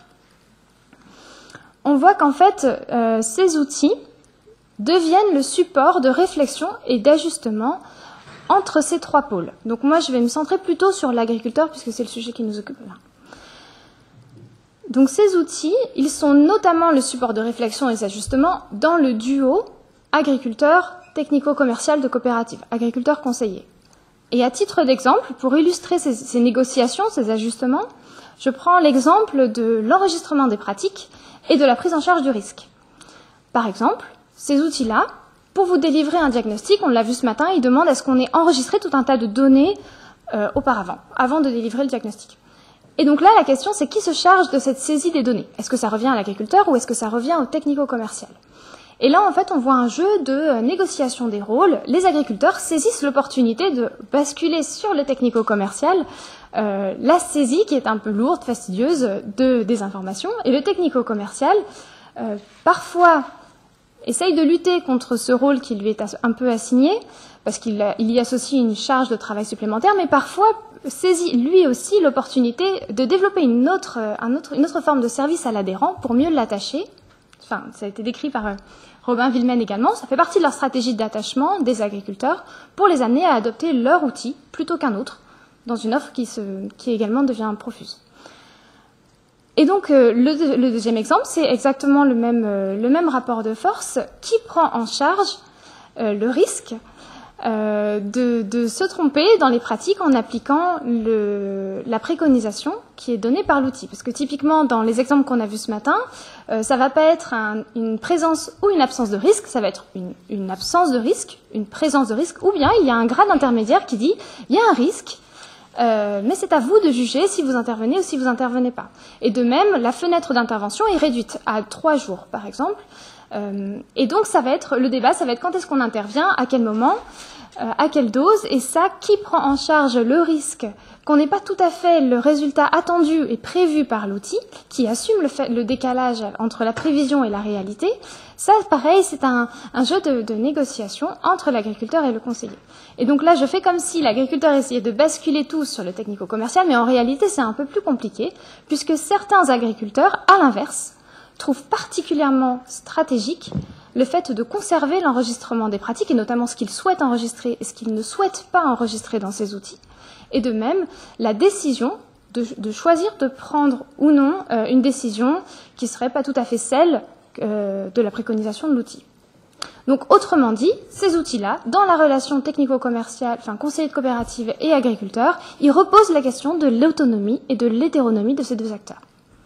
On voit qu'en fait, euh, ces outils deviennent le support de réflexion et d'ajustement entre ces trois pôles. Donc moi, je vais me centrer plutôt sur l'agriculteur, puisque c'est le sujet qui nous occupe là. Donc ces outils, ils sont notamment le support de réflexion et d'ajustement dans le duo agriculteur technico-commercial de coopérative, agriculteur conseiller. Et à titre d'exemple, pour illustrer ces, ces négociations, ces ajustements, je prends l'exemple de l'enregistrement des pratiques et de la prise en charge du risque. Par exemple, ces outils-là, pour vous délivrer un diagnostic, on l'a vu ce matin, ils demandent à ce qu'on ait enregistré tout un tas de données euh, auparavant, avant de délivrer le diagnostic. Et donc là, la question, c'est qui se charge de cette saisie des données? Est-ce que ça revient à l'agriculteur ou est-ce que ça revient au technico-commercial? Et là, en fait, on voit un jeu de négociation des rôles. Les agriculteurs saisissent l'opportunité de basculer sur le technico-commercial euh, la saisie, qui est un peu lourde, fastidieuse, de, des informations. Et le technico-commercial, euh, parfois, essaye de lutter contre ce rôle qui lui est un peu assigné, parce qu'il il y associe une charge de travail supplémentaire, mais parfois saisit lui aussi l'opportunité de développer une autre, un autre, une autre forme de service à l'adhérent pour mieux l'attacher enfin, ça a été décrit par euh, Robin Wilmen également, ça fait partie de leur stratégie d'attachement des agriculteurs pour les amener à adopter leur outil plutôt qu'un autre, dans une offre qui, se, qui également devient profuse. Et donc, euh, le, le deuxième exemple, c'est exactement le même, euh, le même rapport de force qui prend en charge euh, le risque euh, de, de se tromper dans les pratiques en appliquant le, la préconisation qui est donnée par l'outil. Parce que typiquement, dans les exemples qu'on a vus ce matin, euh, ça ne va pas être un, une présence ou une absence de risque, ça va être une, une absence de risque, une présence de risque, ou bien il y a un grade intermédiaire qui dit il y a un risque, Euh, mais c'est à vous de juger si vous intervenez ou si vous intervenez pas. Et de même, la fenêtre d'intervention est réduite à trois jours, par exemple. Euh, et donc, ça va être le débat, ça va être quand est-ce qu'on intervient, à quel moment, euh, à quelle dose, et ça, qui prend en charge le risque qu'on n'ait pas tout à fait le résultat attendu et prévu par l'outil, qui assume le, fait, le décalage entre la prévision et la réalité. Ça, pareil, c'est un, un jeu de, de négociation entre l'agriculteur et le conseiller. Et donc là, je fais comme si l'agriculteur essayait de basculer tout sur le technico-commercial, mais en réalité, c'est un peu plus compliqué, puisque certains agriculteurs, à l'inverse, trouvent particulièrement stratégique le fait de conserver l'enregistrement des pratiques, et notamment ce qu'ils souhaitent enregistrer et ce qu'ils ne souhaitent pas enregistrer dans ces outils. Et de même, la décision de, de choisir de prendre ou non euh, une décision qui ne serait pas tout à fait celle euh, de la préconisation de l'outil. Donc, autrement dit, ces outils-là, dans la relation technico-commerciale, enfin conseiller de coopérative et agriculteur, ils reposent la question de l'autonomie et de l'hétéronomie de ces deux acteurs.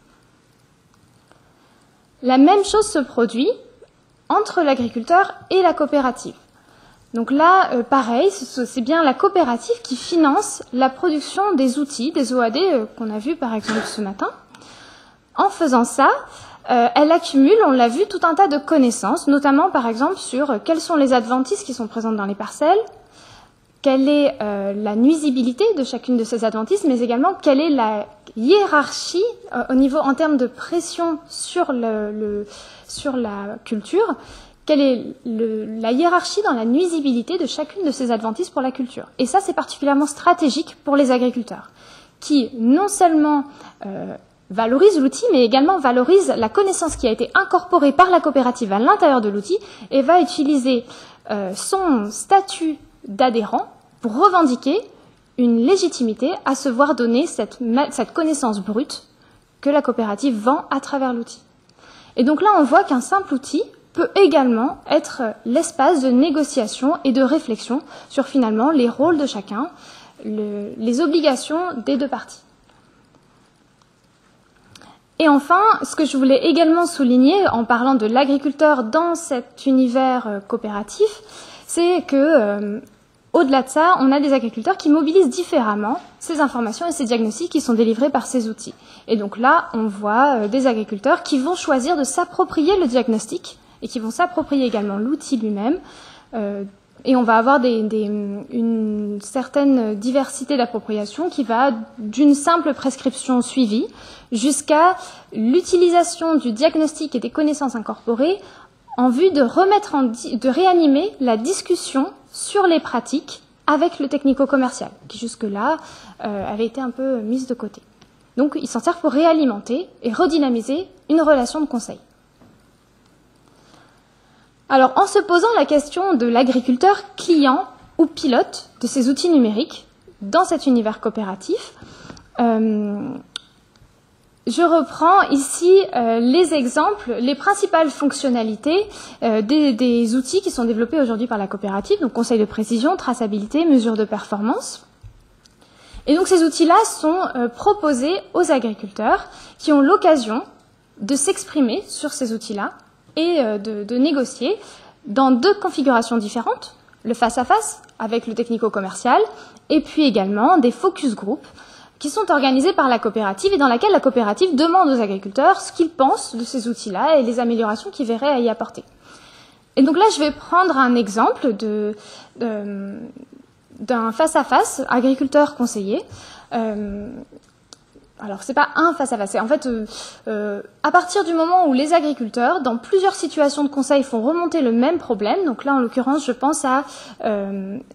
La même chose se produit entre l'agriculteur et la coopérative. Donc là, euh, pareil, c'est bien la coopérative qui finance la production des outils, des O A D euh, qu'on a vu par exemple ce matin. En faisant ça, euh, elle accumule, on l'a vu, tout un tas de connaissances, notamment par exemple sur euh, quelles sont les adventices qui sont présentes dans les parcelles, quelle est euh, la nuisibilité de chacune de ces adventices, mais également quelle est la hiérarchie euh, au niveau en termes de pression sur, le, le, sur la culture. Quelle est le, la hiérarchie dans la nuisibilité de chacune de ces adventices pour la culture. Et ça, c'est particulièrement stratégique pour les agriculteurs, qui non seulement euh, valorisent l'outil, mais également valorisent la connaissance qui a été incorporée par la coopérative à l'intérieur de l'outil et va utiliser euh, son statut d'adhérent pour revendiquer une légitimité à se voir donner cette, cette connaissance brute que la coopérative vend à travers l'outil. Et donc là, on voit qu'un simple outil peut également être l'espace de négociation et de réflexion sur finalement les rôles de chacun, le, les obligations des deux parties. Et enfin, ce que je voulais également souligner en parlant de l'agriculteur dans cet univers coopératif, c'est que, euh, au-delà de ça, on a des agriculteurs qui mobilisent différemment ces informations et ces diagnostics qui sont délivrés par ces outils. Et donc là, on voit euh, des agriculteurs qui vont choisir de s'approprier le diagnostic et qui vont s'approprier également l'outil lui-même. Euh, et on va avoir des, des, une certaine diversité d'appropriation qui va d'une simple prescription suivie jusqu'à l'utilisation du diagnostic et des connaissances incorporées en vue de remettre en de réanimer la discussion sur les pratiques avec le technico-commercial, qui jusque-là euh, avait été un peu mise de côté. Donc, ils s'en servent pour réalimenter et redynamiser une relation de conseil. Alors, en se posant la question de l'agriculteur client ou pilote de ces outils numériques dans cet univers coopératif, euh, je reprends ici euh, les exemples, les principales fonctionnalités euh, des, des outils qui sont développés aujourd'hui par la coopérative, donc conseil de précision, traçabilité, mesure de performance. Et donc ces outils-là sont euh, proposés aux agriculteurs qui ont l'occasion de s'exprimer sur ces outils-là et euh, de, de négocier dans deux configurations différentes, le face-à-face avec le technico-commercial et puis également des focus group qui sont organisés par la coopérative et dans laquelle la coopérative demande aux agriculteurs ce qu'ils pensent de ces outils-là et les améliorations qu'ils verraient à y apporter. Et donc là, je vais prendre un exemple de, de, d'un face-à-face agriculteur-conseiller. Euh, alors, c'est pas un face-à-face, c'est en fait, euh, euh, à partir du moment où les agriculteurs, dans plusieurs situations de conseil, font remonter le même problème, donc là, en l'occurrence, je pense à... Euh,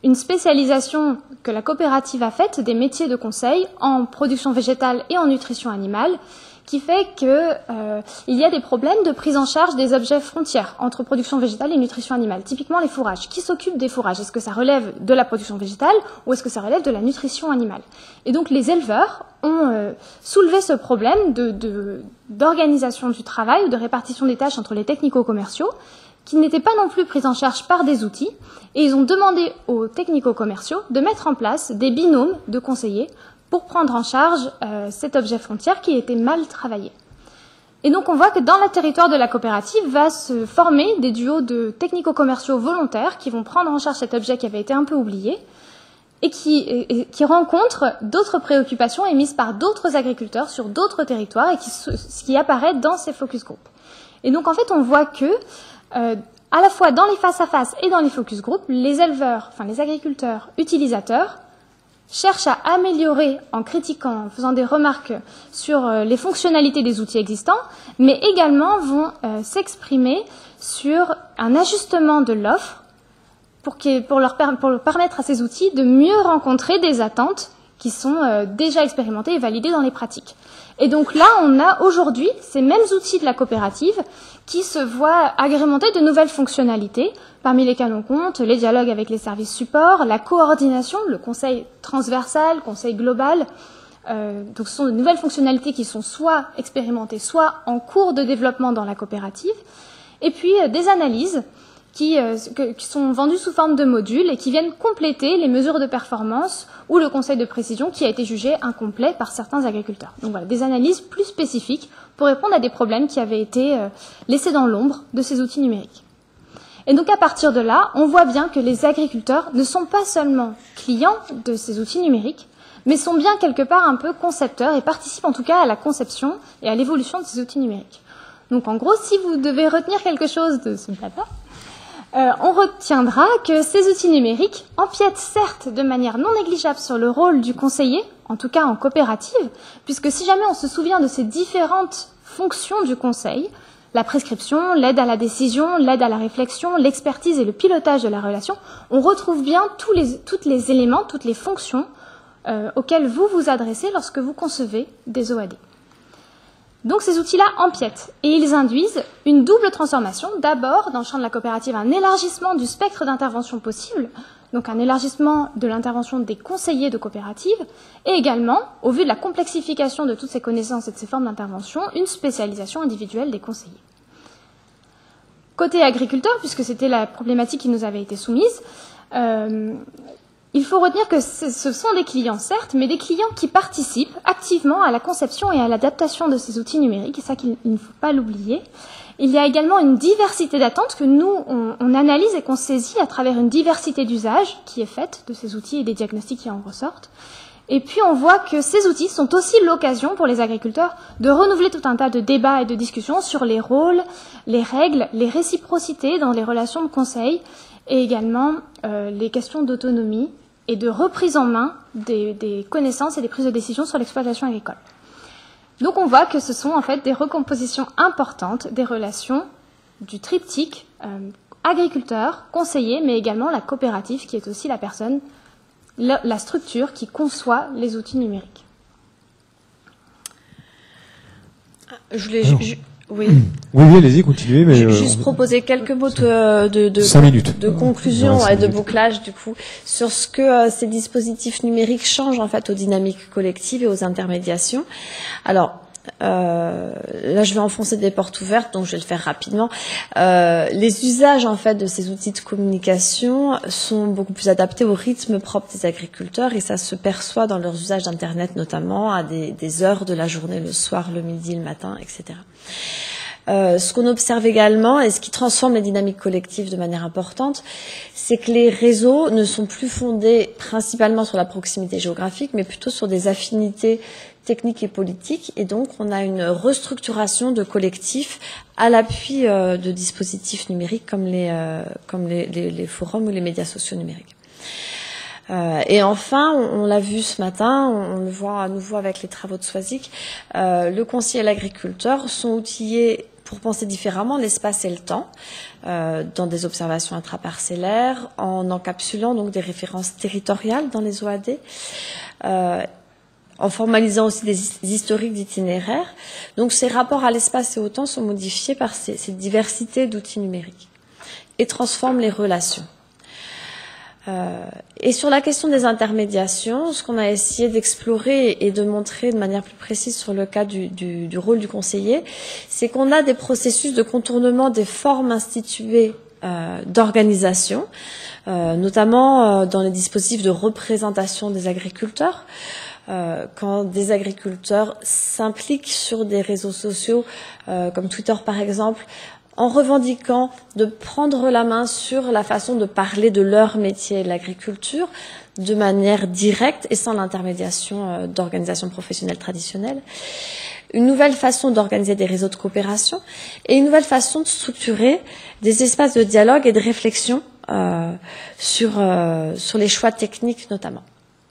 une spécialisation que la coopérative a faite des métiers de conseil en production végétale et en nutrition animale, qui fait qu'il euh, y a des problèmes de prise en charge des objets frontières entre production végétale et nutrition animale. Typiquement les fourrages. Qui s'occupe des fourrages? Est-ce que ça relève de la production végétale ou est-ce que ça relève de la nutrition animale? Et donc les éleveurs ont euh, soulevé ce problème de, de, d'organisation du travail ou de répartition des tâches entre les technico-commerciaux, qui n'étaient pas non plus pris en charge par des outils, et ils ont demandé aux technico-commerciaux de mettre en place des binômes de conseillers pour prendre en charge euh, cet objet frontière qui était mal travaillé. Et donc on voit que dans le territoire de la coopérative va se former des duos de technico-commerciaux volontaires qui vont prendre en charge cet objet qui avait été un peu oublié et qui, et, et qui rencontrent d'autres préoccupations émises par d'autres agriculteurs sur d'autres territoires et qui, qui apparaît dans ces focus group. Et donc en fait on voit que euh, à la fois dans les face-à-face et dans les focus group, les éleveurs, enfin les agriculteurs utilisateurs cherchent à améliorer en critiquant, en faisant des remarques sur euh, les fonctionnalités des outils existants, mais également vont euh, s'exprimer sur un ajustement de l'offre pour, pour, leur per pour leur permettre à ces outils de mieux rencontrer des attentes qui sont euh, déjà expérimentées et validées dans les pratiques. Et donc là, on a aujourd'hui ces mêmes outils de la coopérative qui se voient agrémenter de nouvelles fonctionnalités, parmi lesquelles on compte les dialogues avec les services supports, la coordination, le conseil transversal, conseil global. Euh, donc ce sont de nouvelles fonctionnalités qui sont soit expérimentées, soit en cours de développement dans la coopérative. Et puis euh, des analyses qui, euh, que, qui sont vendues sous forme de modules et qui viennent compléter les mesures de performance ou le conseil de précision qui a été jugé incomplet par certains agriculteurs. Donc voilà, des analyses plus spécifiques pour répondre à des problèmes qui avaient été euh, laissés dans l'ombre de ces outils numériques. Et donc à partir de là, on voit bien que les agriculteurs ne sont pas seulement clients de ces outils numériques, mais sont bien quelque part un peu concepteurs et participent en tout cas à la conception et à l'évolution de ces outils numériques. Donc en gros, si vous devez retenir quelque chose de ce blabla, Euh, on retiendra que ces outils numériques empiètent certes de manière non négligeable sur le rôle du conseiller, en tout cas en coopérative, puisque si jamais on se souvient de ces différentes fonctions du conseil, la prescription, l'aide à la décision, l'aide à la réflexion, l'expertise et le pilotage de la relation, on retrouve bien tous les, tous les éléments, toutes les fonctions euh, auxquelles vous vous adressez lorsque vous concevez des O A D. Donc ces outils-là empiètent et ils induisent une double transformation. D'abord, dans le champ de la coopérative, un élargissement du spectre d'intervention possible, donc un élargissement de l'intervention des conseillers de coopérative, et également, au vu de la complexification de toutes ces connaissances et de ces formes d'intervention, une spécialisation individuelle des conseillers. Côté agriculteur, puisque c'était la problématique qui nous avait été soumise, euh, il faut retenir que ce sont des clients, certes, mais des clients qui participent activement à la conception et à l'adaptation de ces outils numériques, et ça qu'il ne faut pas l'oublier. Il y a également une diversité d'attentes que nous, on, on analyse et qu'on saisit à travers une diversité d'usages qui est faite de ces outils et des diagnostics qui en ressortent. Et puis on voit que ces outils sont aussi l'occasion pour les agriculteurs de renouveler tout un tas de débats et de discussions sur les rôles, les règles, les réciprocités dans les relations de conseil, et également euh, les questions d'autonomie et de reprise en main des, des connaissances et des prises de décision sur l'exploitation agricole. Donc on voit que ce sont en fait des recompositions importantes des relations du triptyque euh, agriculteur, conseiller, mais également la coopérative qui est aussi la personne, la, la structure qui conçoit les outils numériques. Je voulais... Alors, je, oui. Oui, oui, allez-y, continuez. Mais juste euh, proposer quelques mots de, de, de, cinq minutes. de conclusion Ouais, et de minutes. bouclage du coup sur ce que euh, ces dispositifs numériques changent en fait aux dynamiques collectives et aux intermédiations. Alors euh, là, je vais enfoncer des portes ouvertes, donc je vais le faire rapidement. Euh, les usages en fait de ces outils de communication sont beaucoup plus adaptés au rythme propre des agriculteurs et ça se perçoit dans leurs usages d'Internet notamment à des, des heures de la journée, le soir, le midi, le matin, et cetera. Euh, ce qu'on observe également, et ce qui transforme les dynamiques collectives de manière importante, c'est que les réseaux ne sont plus fondés principalement sur la proximité géographique, mais plutôt sur des affinités techniques et politiques. Et donc, on a une restructuration de collectifs à l'appui euh, de dispositifs numériques comme, les, euh, comme les, les, les forums ou les médias sociaux numériques. Euh, et enfin, on, on l'a vu ce matin, on, on le voit à nouveau avec les travaux de Soisic, euh, le conseiller et l'agriculteur sont outillés pour penser différemment l'espace et le temps euh, dans des observations intraparcellaires, en encapsulant donc des références territoriales dans les O A D, euh, en formalisant aussi des historiques d'itinéraires. Donc ces rapports à l'espace et au temps sont modifiés par ces, cette diversité d'outils numériques et transforment les relations. Euh, et sur la question des intermédiations, ce qu'on a essayé d'explorer et de montrer de manière plus précise sur le cas du, du, du rôle du conseiller, c'est qu'on a des processus de contournement des formes instituées euh, d'organisation, euh, notamment euh, dans les dispositifs de représentation des agriculteurs. Euh, quand des agriculteurs s'impliquent sur des réseaux sociaux, euh, comme Twitter par exemple, en revendiquant de prendre la main sur la façon de parler de leur métier, l'agriculture, de manière directe et sans l'intermédiation d'organisations professionnelles traditionnelles. Une nouvelle façon d'organiser des réseaux de coopération et une nouvelle façon de structurer des espaces de dialogue et de réflexion euh, sur, euh, sur les choix techniques notamment.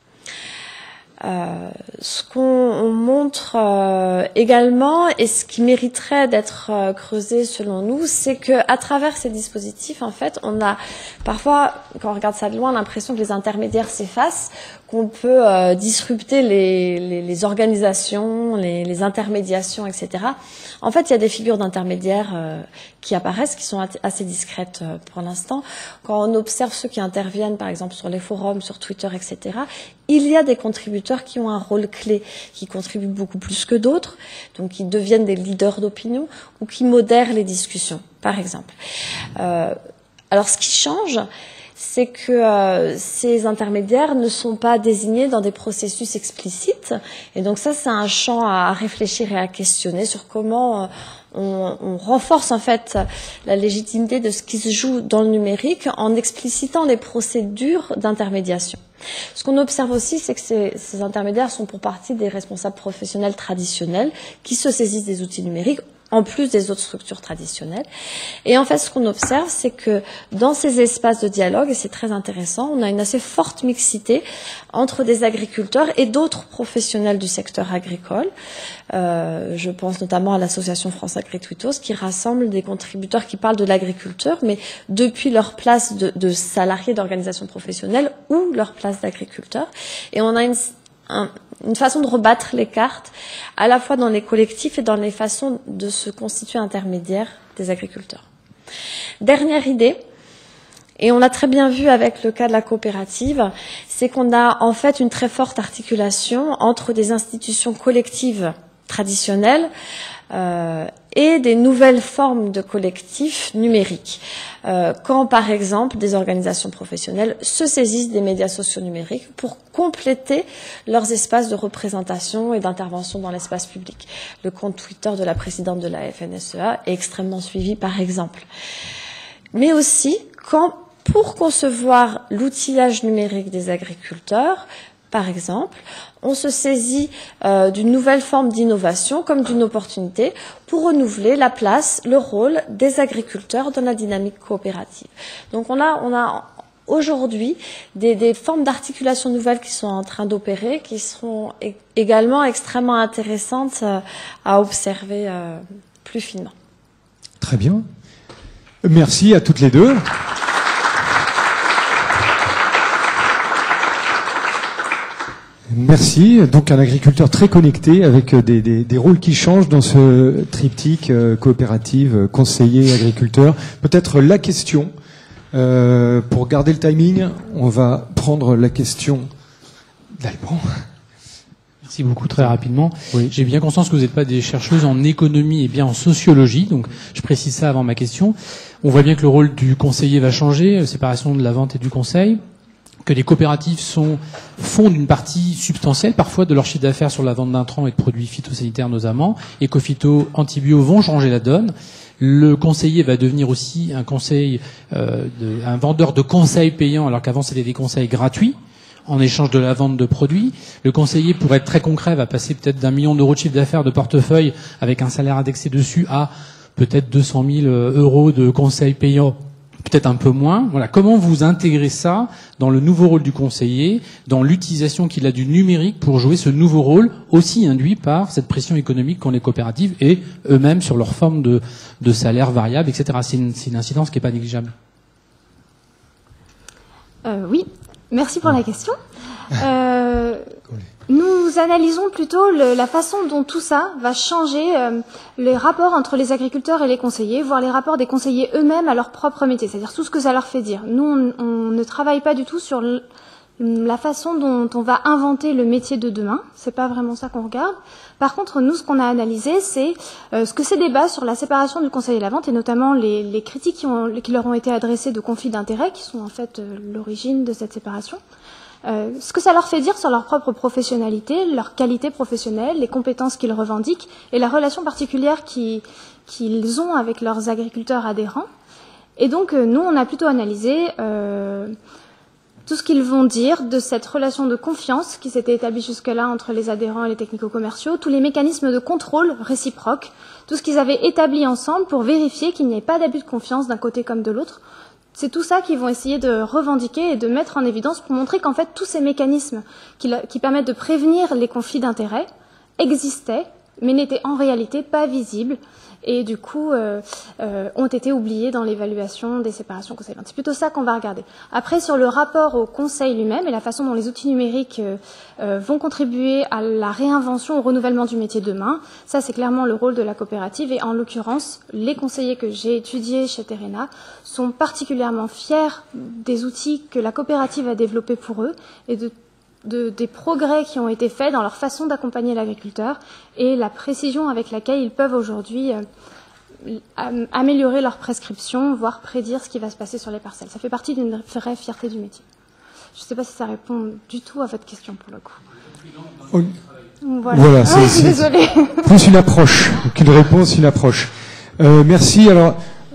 Euh, ce qu'on montre euh, également et ce qui mériterait d'être euh, creusé selon nous, c'est que à travers ces dispositifs, en fait, on a parfois, quand on regarde ça de loin, l'impression que les intermédiaires s'effacent, qu'on peut euh, disrupter les, les, les organisations, les, les intermédiations, et cetera. En fait, il y a des figures d'intermédiaires euh, qui apparaissent, qui sont assez discrètes euh, pour l'instant. Quand on observe ceux qui interviennent, par exemple, sur les forums, sur Twitter, et cetera, il y a des contributeurs qui ont un rôle clé, qui contribuent beaucoup plus que d'autres, donc qui deviennent des leaders d'opinion ou qui modèrent les discussions, par exemple. Euh, alors, ce qui change, c'est que euh, ces intermédiaires ne sont pas désignés dans des processus explicites. Et donc ça, c'est un champ à réfléchir et à questionner sur comment euh, on, on renforce en fait la légitimité de ce qui se joue dans le numérique en explicitant les procédures d'intermédiation. Ce qu'on observe aussi, c'est que ces, ces intermédiaires sont pour partie des responsables professionnels traditionnels qui se saisissent des outils numériques, en plus des autres structures traditionnelles. Et en fait, ce qu'on observe, c'est que dans ces espaces de dialogue, et c'est très intéressant, on a une assez forte mixité entre des agriculteurs et d'autres professionnels du secteur agricole. Euh, je pense notamment à l'association France Agritwittos, qui rassemble des contributeurs qui parlent de l'agriculture, mais depuis leur place de, de salariés d'organisations professionnelles ou leur place d'agriculteurs. Et on a une une façon de rebattre les cartes, à la fois dans les collectifs et dans les façons de se constituer intermédiaires des agriculteurs. Dernière idée, et on l'a très bien vu avec le cas de la coopérative, c'est qu'on a en fait une très forte articulation entre des institutions collectives traditionnelles euh, et des nouvelles formes de collectifs numériques. Euh, quand, par exemple, des organisations professionnelles se saisissent des médias sociaux numériques pour compléter leurs espaces de représentation et d'intervention dans l'espace public. Le compte Twitter de la présidente de la F N S E A est extrêmement suivi, par exemple. Mais aussi, quand, pour concevoir l'outillage numérique des agriculteurs, par exemple, on se saisit euh, d'une nouvelle forme d'innovation comme d'une opportunité pour renouveler la place, le rôle des agriculteurs dans la dynamique coopérative. Donc on a, on a aujourd'hui des, des formes d'articulation nouvelles qui sont en train d'opérer, qui seront e- également extrêmement intéressantes euh, à observer euh, plus finement. Très bien. Merci à toutes les deux. Merci. Donc un agriculteur très connecté avec des, des, des rôles qui changent dans ce triptyque euh, coopérative, conseiller, agriculteur. Peut-être la question, euh, pour garder le timing, on va prendre la question d'Alban. Merci beaucoup, très rapidement. Oui. J'ai bien conscience que vous n'êtes pas des chercheuses en économie et bien en sociologie, donc je précise ça avant ma question. On voit bien que le rôle du conseiller va changer, séparation de la vente et du conseil, que les coopératives sont, font d'une partie substantielle, parfois, de leur chiffre d'affaires sur la vente d'intrants et de produits phytosanitaires notamment. Écophyto, Antibio vont changer la donne. Le conseiller va devenir aussi un conseil, euh, de, un vendeur de conseils payants, alors qu'avant c'était des conseils gratuits, en échange de la vente de produits. Le conseiller, pour être très concret, va passer peut-être d'un million d'euros de chiffre d'affaires de portefeuille avec un salaire indexé dessus à peut-être deux cent mille euros de conseils payants peut-être un peu moins. Voilà, comment vous intégrez ça dans le nouveau rôle du conseiller, dans l'utilisation qu'il a du numérique pour jouer ce nouveau rôle, aussi induit par cette pression économique qu'ont les coopératives et eux-mêmes sur leur forme de, de salaire variable, et cetera. C'est une, c'est une incidence qui n'est pas négligeable. Euh, oui, merci pour la question. Euh, nous analysons plutôt le, la façon dont tout ça va changer euh, les rapports entre les agriculteurs et les conseillers, voire les rapports des conseillers eux-mêmes à leur propre métier, c'est-à-dire tout ce que ça leur fait dire. Nous, on, on ne travaille pas du tout sur le, la façon dont on va inventer le métier de demain. C'est pas vraiment ça qu'on regarde. Par contre, nous, ce qu'on a analysé, c'est euh, ce que ces débats sur la séparation du conseil et de la vente, et notamment les, les critiques qui, ont, qui leur ont été adressées de conflits d'intérêts, qui sont en fait euh, l'origine de cette séparation, Euh, ce que ça leur fait dire sur leur propre professionnalité, leur qualité professionnelle, les compétences qu'ils revendiquent et la relation particulière qui, qu'ils ont avec leurs agriculteurs adhérents. Et donc, euh, nous, on a plutôt analysé euh, tout ce qu'ils vont dire de cette relation de confiance qui s'était établie jusque-là entre les adhérents et les technico-commerciaux, tous les mécanismes de contrôle réciproque, tout ce qu'ils avaient établi ensemble pour vérifier qu'il n'y ait pas d'abus de confiance d'un côté comme de l'autre. C'est tout ça qu'ils vont essayer de revendiquer et de mettre en évidence pour montrer qu'en fait, tous ces mécanismes qui, qui permettent de prévenir les conflits d'intérêts existaient, mais n'étaient en réalité pas visibles et du coup euh, euh, ont été oubliés dans l'évaluation des séparations conseil-vente. C'est plutôt ça qu'on va regarder. Après, sur le rapport au conseil lui-même et la façon dont les outils numériques euh, euh, vont contribuer à la réinvention, au renouvellement du métier de demain, ça c'est clairement le rôle de la coopérative et en l'occurrence, les conseillers que j'ai étudiés chez Terrena sont particulièrement fiers des outils que la coopérative a développés pour eux et de De, des progrès qui ont été faits dans leur façon d'accompagner l'agriculteur et la précision avec laquelle ils peuvent aujourd'hui euh, améliorer leur prescription, voire prédire ce qui va se passer sur les parcelles. Ça fait partie d'une vraie fierté du métier. Je ne sais pas si ça répond du tout à votre question pour le coup. Oh. Voilà, voilà c'est, c'est, désolée. Plus une approche qu'une réponse, une approche. Euh, merci. Alors.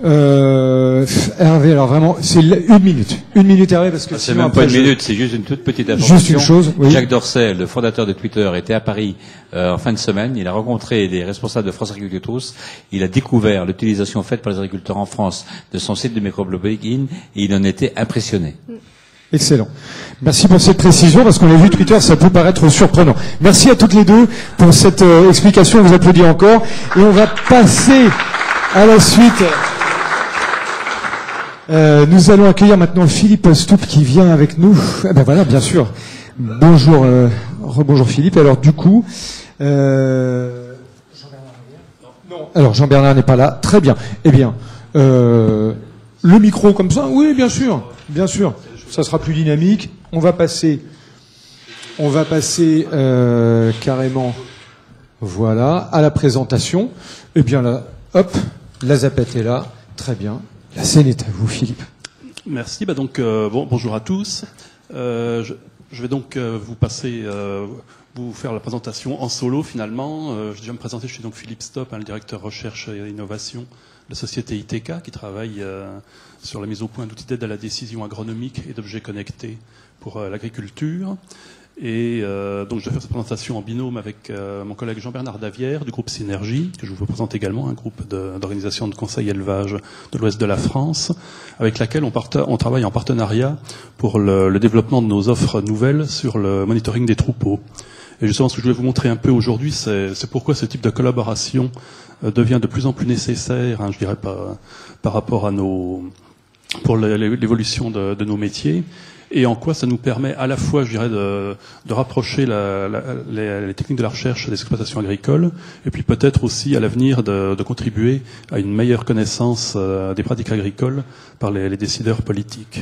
Euh, Hervé, alors vraiment, c'est une minute. Une minute, Hervé, parce que ah, c'est même pas une je... minute, c'est juste une toute petite information. Juste une chose, oui. Jacques Dorcel, le fondateur de Twitter, était à Paris euh, en fin de semaine. Il a rencontré des responsables de France Agriculture. Il a découvert l'utilisation faite par les agriculteurs en France de son site de microblogging et il en était impressionné. Excellent. Merci pour cette précision, parce qu'on a vu Twitter, ça peut paraître surprenant. Merci à toutes les deux pour cette euh, explication. On vous applaudit encore. Et on va passer à la suite. Euh, nous allons accueillir maintenant Philippe Stoup qui vient avec nous. Eh ben voilà, bien sûr. Bonjour, euh, rebonjour Philippe. Alors du coup, euh, non. Alors Jean-Bernard n'est pas là. Très bien. Eh bien, euh, le micro comme ça. Oui, bien sûr, bien sûr. Ça sera plus dynamique. On va passer, on va passer euh, carrément, voilà, à la présentation. Eh bien là, hop, la zapette est là. Très bien. La scène est à vous, Philippe. Merci. Bah donc, euh, bon, bonjour à tous. Euh, je, je vais donc euh, vous passer, euh, vous faire la présentation en solo finalement. Euh, je vais déjà me présenter. Je suis donc Philippe Stop, hein, le directeur recherche et innovation de la société I T K, qui travaille euh, sur la mise au point d'outils d'aide à la décision agronomique et d'objets connectés pour euh, l'agriculture. Et euh, donc je vais faire cette présentation en binôme avec euh, mon collègue Jean-Bernard Davière du groupe Synergie, que je vous présente également, un groupe de, d'organisation de conseil élevage de l'ouest de la France, avec laquelle on, part, on travaille en partenariat pour le, le développement de nos offres nouvelles sur le monitoring des troupeaux. Et justement, ce que je voulais vous montrer un peu aujourd'hui, c'est, c'est pourquoi ce type de collaboration euh, devient de plus en plus nécessaire, hein, je dirais, par, par rapport à nos... pour l'évolution de, de nos métiers. Et en quoi ça nous permet à la fois, je dirais, de, de rapprocher la, la, les, les techniques de la recherche des exploitations agricoles, et puis peut-être aussi à l'avenir de, de contribuer à une meilleure connaissance euh, des pratiques agricoles par les, les décideurs politiques.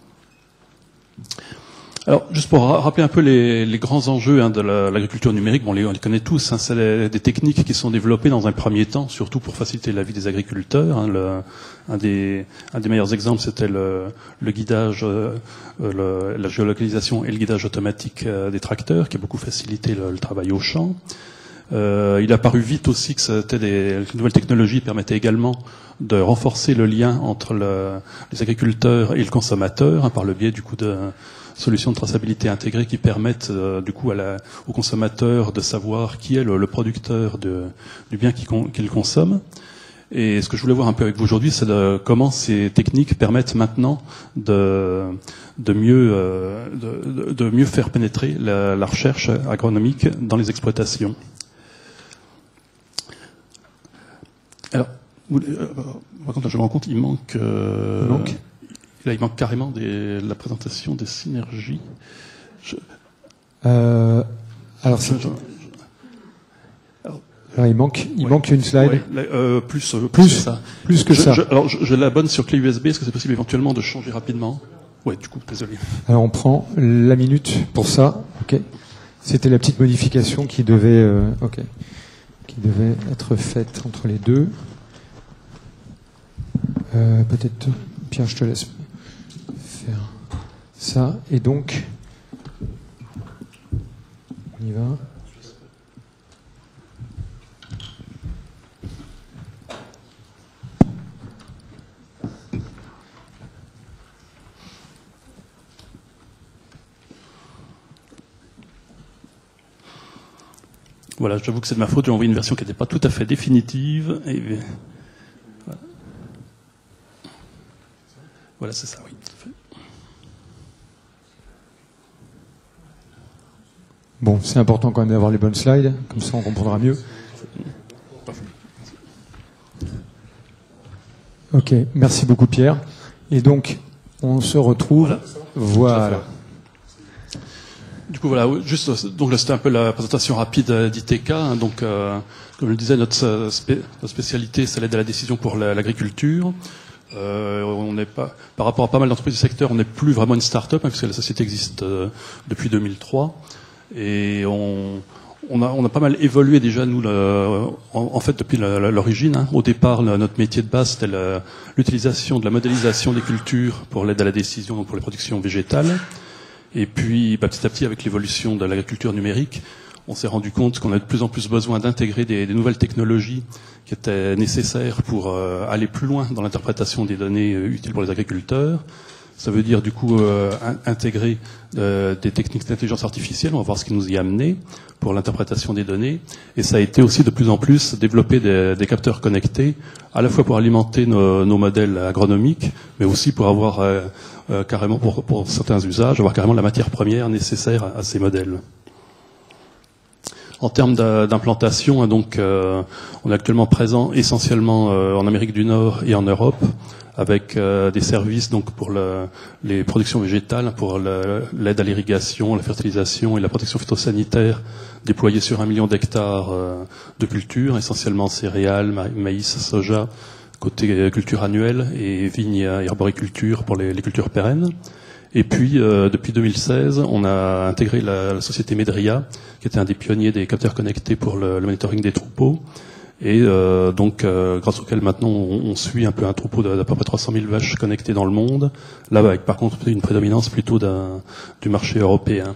Alors, juste pour rappeler un peu les, les grands enjeux hein, de la, l'agriculture numérique, bon, on les, on les connaît tous, hein, c'est les, des techniques qui sont développées dans un premier temps, surtout pour faciliter la vie des agriculteurs. Hein, le, un, des, un des meilleurs exemples, c'était le, le guidage, euh, le, la géolocalisation et le guidage automatique euh, des tracteurs, qui a beaucoup facilité le, le travail au champ. Euh, il a paru vite aussi que c'était des, les nouvelles technologies permettaient également de renforcer le lien entre le, les agriculteurs et le consommateur, hein, par le biais du coup de solutions de traçabilité intégrées qui permettent euh, du coup à la, au consommateur de savoir qui est le, le producteur de, du bien qu'il, qu'il consomme. Et ce que je voulais voir un peu avec vous aujourd'hui, c'est de, comment ces techniques permettent maintenant de, de, mieux, euh, de, de mieux faire pénétrer la, la recherche agronomique dans les exploitations. Alors, vous, euh, par contre, là, je me rends compte, il manque, euh, il manque là, il manque carrément des, la présentation des synergies. Je, euh, alors, c'est... je, Alors il manque, il ouais. manque une slide. Ouais, là, euh, plus, euh, plus, plus que ça. Plus que je, ça. Je, alors, je, je l'abonne sur clé U S B. Est-ce que c'est possible éventuellement de changer rapidement? Ouais, du coup, désolé. Alors on prend la minute pour ça. Ok. C'était la petite modification qui devait, euh, ok, qui devait être faite entre les deux. Euh, peut-être, Pierre, je te laisse faire ça. Et donc, on y va. Voilà, j'avoue que c'est de ma faute, j'ai envoyé une version qui n'était pas tout à fait définitive. Et voilà, voilà c'est ça, oui. Tout à fait. Bon, c'est important quand même d'avoir les bonnes slides, comme ça on comprendra mieux. Ok, merci beaucoup Pierre. Et donc, on se retrouve. Voilà. voilà. Du coup, voilà, juste, donc là, c'était un peu la présentation rapide d'I T K. Hein, donc, euh, comme je le disais, notre, spé, notre spécialité, c'est l'aide à la décision pour la, l'agriculture. Euh, on n'est pas, par rapport à pas mal d'entreprises du secteur, on n'est plus vraiment une start-up, hein, puisque la société existe euh, depuis deux mille trois. Et on, on, a, on a pas mal évolué déjà, nous, le, en, en fait, depuis la, la, l'origine. Hein. Au départ, le, notre métier de base, c'était la, l'utilisation de la modélisation des cultures pour l'aide à la décision, donc pour les productions végétales. Et puis, bah, petit à petit, avec l'évolution de l'agriculture numérique, on s'est rendu compte qu'on a de plus en plus besoin d'intégrer des, des nouvelles technologies qui étaient nécessaires pour euh, aller plus loin dans l'interprétation des données euh, utiles pour les agriculteurs. Ça veut dire, du coup, euh, intégrer euh, des techniques d'intelligence artificielle. On va voir ce qui nous y a amené pour l'interprétation des données. Et ça a été aussi de plus en plus développer des, des capteurs connectés, à la fois pour alimenter nos, nos modèles agronomiques, mais aussi pour avoir euh, euh, carrément, pour, pour certains usages, avoir carrément la matière première nécessaire à, à ces modèles. En termes d'implantation, donc, euh, on est actuellement présent essentiellement euh, en Amérique du Nord et en Europe, avec euh, des services donc pour le, les productions végétales, pour l'aide à l'irrigation, la fertilisation et la protection phytosanitaire, déployés sur un million d'hectares euh, de cultures, essentiellement céréales, ma maïs, soja, côté culture annuelle, et vignes et arboriculture pour les, les cultures pérennes. Et puis, euh, depuis deux mille seize, on a intégré la, la société Medria, qui était un des pionniers des capteurs connectés pour le, le monitoring des troupeaux. Et euh, donc, euh, grâce auquel maintenant on, on suit un peu un troupeau d'à peu près trois cent mille vaches connectées dans le monde, là avec par contre une prédominance plutôt d'un, du marché européen.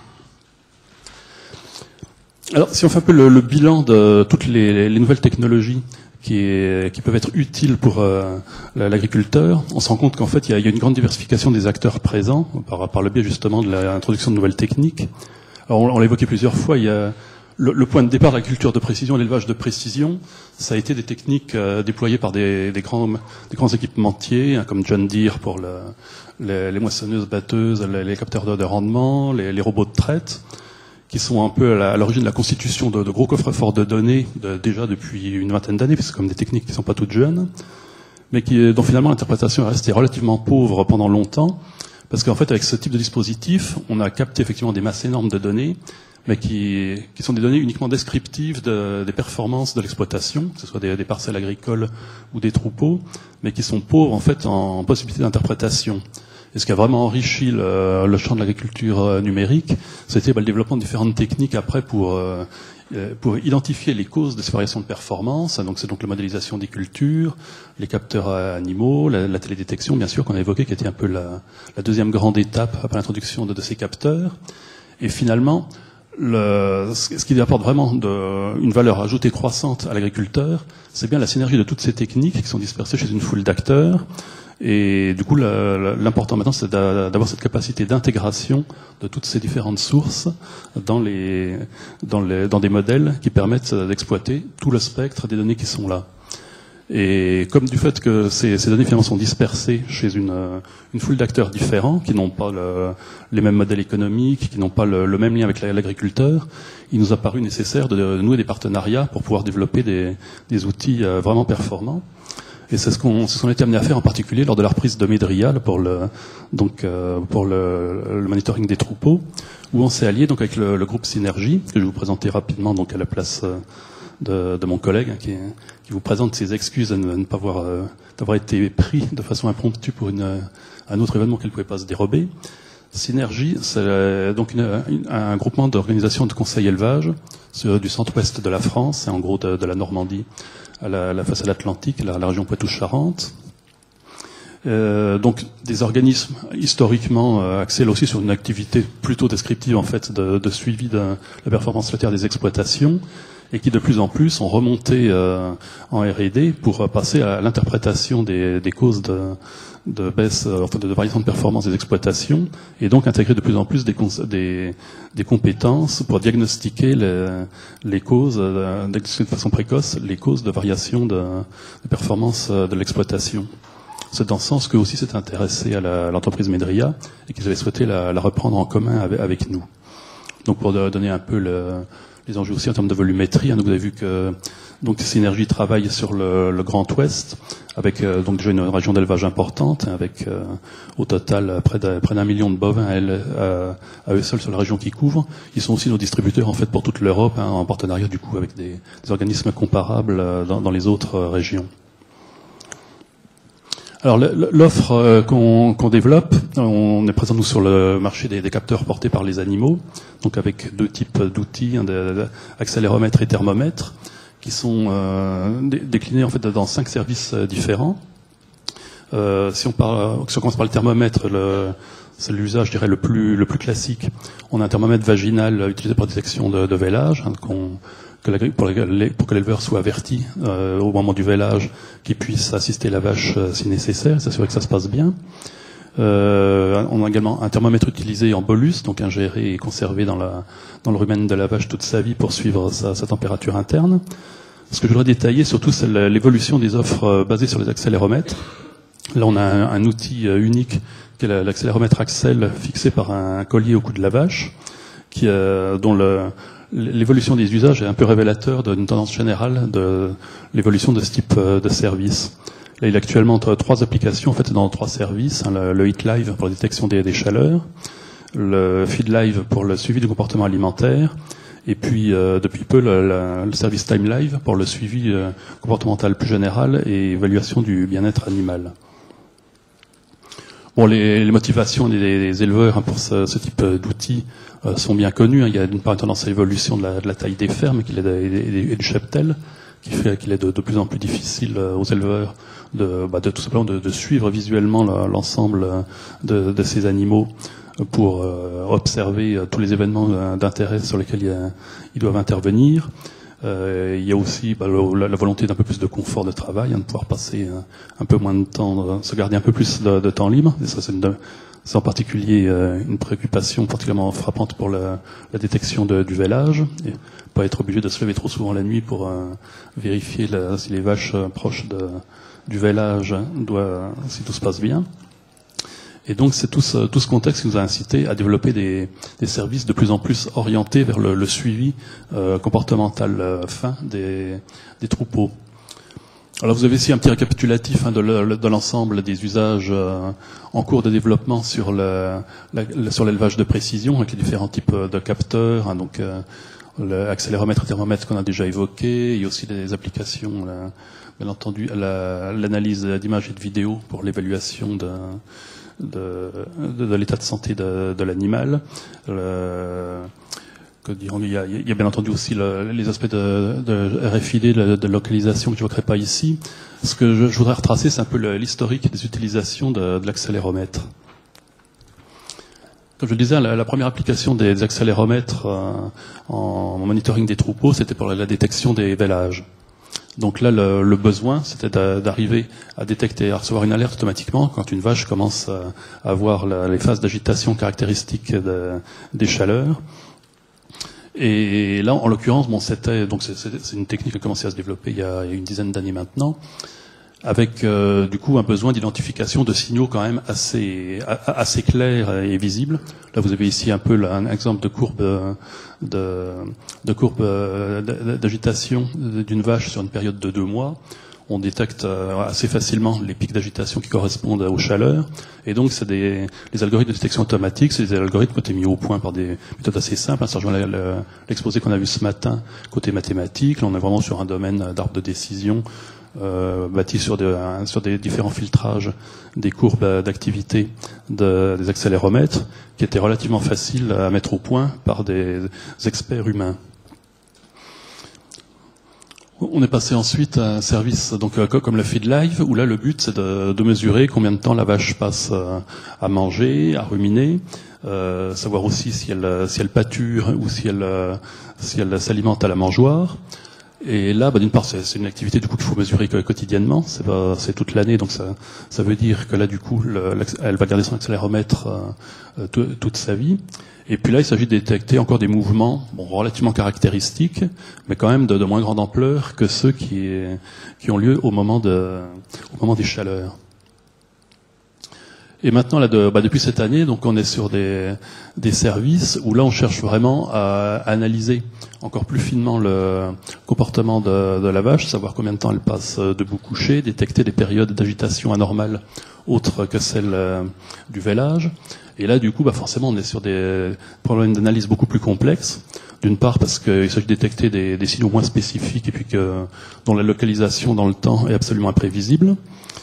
Alors, si on fait un peu le, le bilan de toutes les, les nouvelles technologies qui, est, qui peuvent être utiles pour euh, l'agriculteur, on se rend compte qu'en fait il y, a, il y a une grande diversification des acteurs présents par, par le biais justement de l'introduction de nouvelles techniques. Alors, on, on l'a évoqué plusieurs fois, il y a Le, le point de départ de la culture de précision, l'élevage de précision, ça a été des techniques euh, déployées par des, des, grands, des grands équipementiers, hein, comme John Deere pour le, les, les moissonneuses batteuses, les, les capteurs de, de rendement, les, les robots de traite, qui sont un peu à l'origine de la constitution de, de gros coffres-forts de données, de, déjà depuis une vingtaine d'années, parce que c'est comme des techniques qui ne sont pas toutes jeunes, mais qui, dont finalement l'interprétation est restée relativement pauvre pendant longtemps, parce qu'en fait avec ce type de dispositif, on a capté effectivement des masses énormes de données, mais qui, qui sont des données uniquement descriptives de, des performances de l'exploitation, que ce soit des, des parcelles agricoles ou des troupeaux, mais qui sont pauvres en fait en possibilité d'interprétation. Et ce qui a vraiment enrichi le, le champ de l'agriculture numérique, c'était bah, le développement de différentes techniques après pour, euh, pour identifier les causes de ces variations de performance. Donc c'est donc la modélisation des cultures, les capteurs animaux, la, la télédétection bien sûr qu'on a évoqué, qui était un peu la, la deuxième grande étape après l'introduction de, de ces capteurs. Et finalement, Le, ce qui apporte vraiment de, une valeur ajoutée croissante à l'agriculteur, c'est bien la synergie de toutes ces techniques qui sont dispersées chez une foule d'acteurs. Et du coup, l'important maintenant, c'est d'avoir cette capacité d'intégration de toutes ces différentes sources dans, les, dans, les, dans des modèles qui permettent d'exploiter tout le spectre des données qui sont là. Et comme du fait que ces, ces données finalement sont dispersées chez une, une foule d'acteurs différents, qui n'ont pas le, les mêmes modèles économiques, qui n'ont pas le, le même lien avec l'agriculteur, il nous a paru nécessaire de, de nouer des partenariats pour pouvoir développer des, des outils euh, vraiment performants. Et c'est ce qu'on ce qu'on a été amené à faire en particulier lors de la reprise de Médrial pour le donc euh, pour le, le monitoring des troupeaux, où on s'est allié donc avec le, le groupe Synergie, que je vais vous présenter rapidement donc à la place euh, De, de mon collègue hein, qui, qui vous présente ses excuses à ne, à ne pas avoir euh, d'avoir été pris de façon impromptue pour une, un autre événement qu'il ne pouvait pas se dérober. Synergie, c'est euh, donc une, une, un groupement d'organisations de conseil élevage sur, du centre-ouest de la France, et en gros de, de la Normandie à la, la façade atlantique, la, la région Poitou-Charentes. Euh, donc des organismes historiquement euh, axés là aussi sur une activité plutôt descriptive en fait de, de suivi de la performance laitière des exploitations, et qui de plus en plus ont remonté euh, en R et D pour passer à l'interprétation des, des causes de, de baisse, euh, enfin de, de variation de performance des exploitations, et donc intégrer de plus en plus des, des, des compétences pour diagnostiquer les, les causes, euh, de façon précoce, les causes de variation de, de performance de l'exploitation. C'est dans ce sens qu'eux aussi s'est intéressé à l'entreprise Médria et qu'ils avaient souhaité la, la reprendre en commun avec, avec nous. Donc pour donner un peu le les enjeux aussi en termes de volumétrie. Hein, donc vous avez vu que donc Synergie travaille sur le, le Grand Ouest, avec euh, donc déjà une région d'élevage importante, avec euh, au total près d'un près d'un million de bovins à, elle, à, à eux seuls sur la région qu'ils couvrent. Ils sont aussi nos distributeurs en fait pour toute l'Europe, hein, en partenariat du coup avec des, des organismes comparables euh, dans, dans les autres euh, régions. Alors l'offre euh, qu'on qu'on développe, on est présent nous sur le marché des, des capteurs portés par les animaux, donc avec deux types d'outils, hein, accéléromètre et thermomètre, qui sont euh, déclinés en fait dans cinq services différents. Euh, si on parle, si on commence par le thermomètre, le, c'est l'usage, je dirais, le plus le plus classique. On a un thermomètre vaginal utilisé pour détection de, de vélage, hein, qu'on pour que l'éleveur soit averti euh, au moment du vélage, qu'il puisse assister la vache euh, si nécessaire, s'assurer que ça se passe bien. Euh, on a également un thermomètre utilisé en bolus, donc ingéré et conservé dans, la, dans le rumen de la vache toute sa vie pour suivre sa, sa température interne. Ce que je voudrais détailler surtout, c'est l'évolution des offres basées sur les accéléromètres. Là, on a un, un outil unique qui est l'accéléromètre Axel fixé par un collier au cou de la vache, qui, euh, dont le l'évolution des usages est un peu révélateur d'une tendance générale de l'évolution de ce type de service. Là, il y a actuellement trois applications en fait dans trois services, hein, le, le Heat Live pour la détection des, des chaleurs, le Feed Live pour le suivi du comportement alimentaire, et puis euh, depuis peu le, le, le service Time Live pour le suivi euh, comportemental plus général et évaluation du bien-être animal. Bon, les, les motivations des, des éleveurs hein, pour ce, ce type d'outils euh, sont bien connues. Hein. Il y a d'une part une tendance à l'évolution de la, de la taille des fermes et, et, et du cheptel, qui fait qu'il est de, de plus en plus difficile euh, aux éleveurs de, bah, de tout simplement de, de suivre visuellement l'ensemble de, de ces animaux pour euh, observer euh, tous les événements d'intérêt sur lesquels ils, ils doivent intervenir. Euh, il y a aussi bah, le, la, la volonté d'un peu plus de confort de travail, hein, de pouvoir passer euh, un peu moins de temps, de, se garder un peu plus de, de temps libre. Et ça, c'est en particulier euh, une préoccupation particulièrement frappante pour la, la détection de, du vélage. Et pas être obligé de se lever trop souvent la nuit pour euh, vérifier la, si les vaches euh, proches de, du vélage, doit, si tout se passe bien. Et donc c'est tout ce, tout ce contexte qui nous a incité à développer des, des services de plus en plus orientés vers le, le suivi euh, comportemental euh, fin des, des troupeaux. Alors vous avez ici un petit récapitulatif hein, de l'ensemble des usages euh, en cours de développement sur le, la, sur l'élevage de précision avec les différents types de capteurs, hein, donc euh, l'accéléromètre et thermomètre qu'on a déjà évoqué. Il y a aussi des applications, là, bien entendu, l'analyse d'images et de vidéos pour l'évaluation de de, de, de l'état de santé de, de l'animal. Il y, a, il y a bien entendu aussi le, les aspects de, de R F I D, de, de localisation que je n'évoquerai pas ici. Ce que je, je voudrais retracer, c'est un peu l'historique des utilisations de, de l'accéléromètre. Comme je le disais, la, la première application des accéléromètres euh, en monitoring des troupeaux, c'était pour la détection des vélages. Donc là, le, le besoin, c'était d'arriver à détecter, à recevoir une alerte automatiquement quand une vache commence à avoir la, les phases d'agitation caractéristiques de, des chaleurs. Et là, en l'occurrence, bon, c'était donc c'est une technique qui a commencé à se développer il y a, il y a une dizaine d'années maintenant. avec euh, du coup un besoin d'identification de signaux quand même assez assez clairs et visibles. Là, vous avez ici un peu là, un exemple de courbe de, de courbe d'agitation d'une vache sur une période de deux mois. On détecte assez facilement les pics d'agitation qui correspondent aux chaleurs. Et donc, c'est des les algorithmes de détection automatique, c'est des algorithmes qui ont été mis au point par des méthodes assez simples. Ça rejoint l'exposé qu'on a vu ce matin côté mathématiques. Là, on est vraiment sur un domaine d'arbre de décision euh, bâti sur, de, sur des différents filtrages des courbes d'activité de, des accéléromètres, qui étaient relativement faciles à mettre au point par des experts humains. On est passé ensuite à un service donc comme le Feed Live, où là le but c'est de, de mesurer combien de temps la vache passe à manger, à ruminer, euh, savoir aussi si elle, si elle pâture ou si elle, si elle s'alimente à la mangeoire. Et là, bah, d'une part, c'est, c'est une activité du coup qu'il faut mesurer quotidiennement. C'est, pas, c'est toute l'année, donc ça, ça veut dire que là, du coup, le, elle va garder son accéléromètre euh, tout, toute sa vie. Et puis là, il s'agit de détecter encore des mouvements bon, relativement caractéristiques, mais quand même de, de moins grande ampleur que ceux qui, qui ont lieu au moment, de, au moment des chaleurs. Et maintenant, là, de, bah, depuis cette année, donc on est sur des, des services où là, on cherche vraiment à analyser encore plus finement le comportement de, de la vache, savoir combien de temps elle passe debout couchée, détecter des périodes d'agitation anormales autres que celles euh, du vélage. Et là, du coup, bah, forcément, on est sur des problèmes d'analyse beaucoup plus complexes. D'une part, parce qu'il s'agit de détecter des, des signaux moins spécifiques et puis que, dont la localisation dans le temps est absolument imprévisible.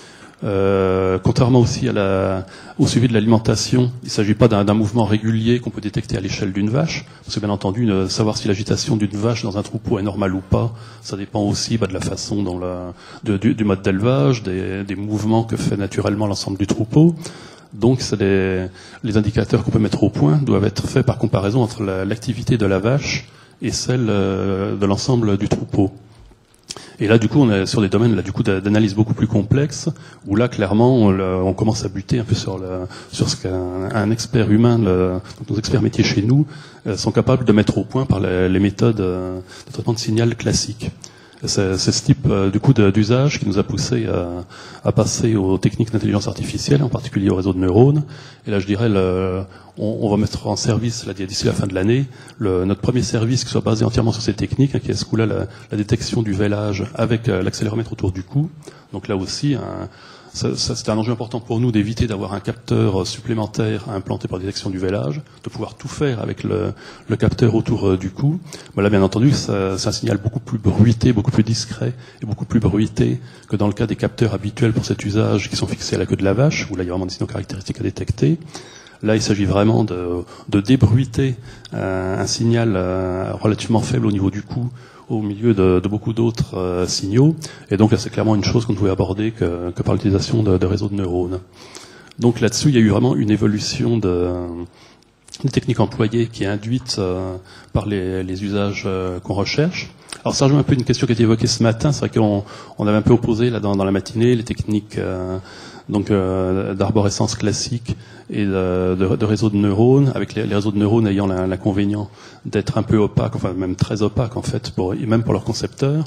Euh, contrairement aussi à la, au suivi de l'alimentation, il ne s'agit pas d'un, d'un mouvement régulier qu'on peut détecter à l'échelle d'une vache, parce que bien entendu, ne, savoir si l'agitation d'une vache dans un troupeau est normale ou pas, ça dépend aussi bah, de la façon dont la, de, du, du mode d'élevage, des, des mouvements que fait naturellement l'ensemble du troupeau. Donc, c'est des, les indicateurs qu'on peut mettre au point doivent être faits par comparaison entre la, l'activité de la vache et celle euh, de l'ensemble du troupeau. Et là, du coup, on est sur des domaines là, du coup, d'analyse beaucoup plus complexes, où là, clairement, on, on commence à buter un peu sur, le, sur ce qu'un un expert humain, le, donc nos experts métiers chez nous, euh, sont capables de mettre au point par les, les méthodes euh, de traitement de signal classiques. C'est, c'est ce type euh, du coup de, d'usage qui nous a poussé à, à passer aux techniques d'intelligence artificielle, en particulier au réseau de neurones. Et là, je dirais, le, on, on va mettre en service là, d'ici la fin de l'année le, notre premier service qui soit basé entièrement sur ces techniques, hein, qui est ce coup-là la, la détection du vélage avec euh, l'accéléromètre autour du cou. Donc là aussi, un, ça, ça, c'est un enjeu important pour nous d'éviter d'avoir un capteur supplémentaire à implanter pour la détection du vélage, de pouvoir tout faire avec le, le capteur autour euh, du cou. Mais là, bien entendu, ça, c'est un signal beaucoup plus bruité, beaucoup plus discret et beaucoup plus bruité que dans le cas des capteurs habituels pour cet usage qui sont fixés à la queue de la vache, où là, il y a vraiment des signaux caractéristiques à détecter. Là, il s'agit vraiment de, de débruiter euh, un signal euh, relativement faible au niveau du cou, au milieu de, de beaucoup d'autres euh, signaux. Et donc là, c'est clairement une chose qu'on ne pouvait aborder que, que par l'utilisation de, de réseaux de neurones. Donc là-dessus, il y a eu vraiment une évolution de, des techniques employées qui est induite euh, par les, les usages euh, qu'on recherche. Alors ça rejoint un peu une question qui a été évoquée ce matin. C'est vrai qu'on on avait un peu opposé là dans, dans la matinée les techniques euh, donc euh, d'arborescence classique et de, de, de réseaux de neurones, avec les, les réseaux de neurones ayant l'inconvénient d'être un peu opaques, enfin même très opaques en fait, pour, et même pour leurs concepteurs.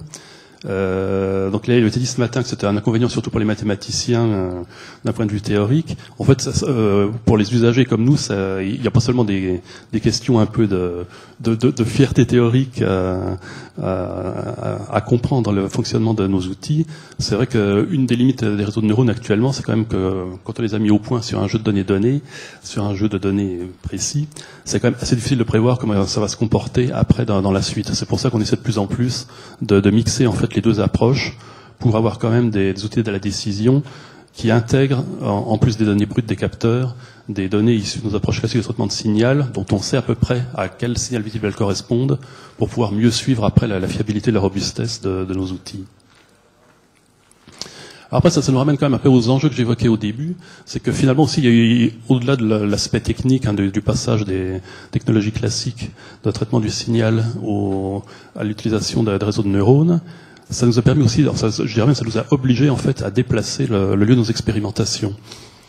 Euh, donc là, il a été dit ce matin que c'était un inconvénient surtout pour les mathématiciens euh, d'un point de vue théorique. En fait, ça, euh, pour les usagers comme nous, ça, il n'y a pas seulement des, des questions un peu de, de, de, de fierté théorique à, à, à comprendre le fonctionnement de nos outils. C'est vrai qu'une des limites des réseaux de neurones actuellement, c'est quand même que quand on les a mis au point sur un jeu de données données, sur un jeu de données précis, c'est quand même assez difficile de prévoir comment ça va se comporter après dans, dans la suite. C'est pour ça qu'on essaie de plus en plus de, de mixer en fait les deux approches pour avoir quand même des, des outils de la décision qui intègrent, en, en plus des données brutes des capteurs, des données issues de nos approches classiques de traitement de signal, dont on sait à peu près à quel signal visible elles correspondent, pour pouvoir mieux suivre après la, la fiabilité et la robustesse de, de nos outils. Alors après, ça, ça nous ramène quand même un peu aux enjeux que j'évoquais au début, c'est que finalement aussi, il y a eu, au-delà de l'aspect technique hein, du, du passage des technologies classiques de traitement du signal au, à l'utilisation de, de réseaux de neurones, ça nous a permis aussi, alors ça, je dirais même, ça nous a obligés en fait à déplacer le, le lieu de nos expérimentations.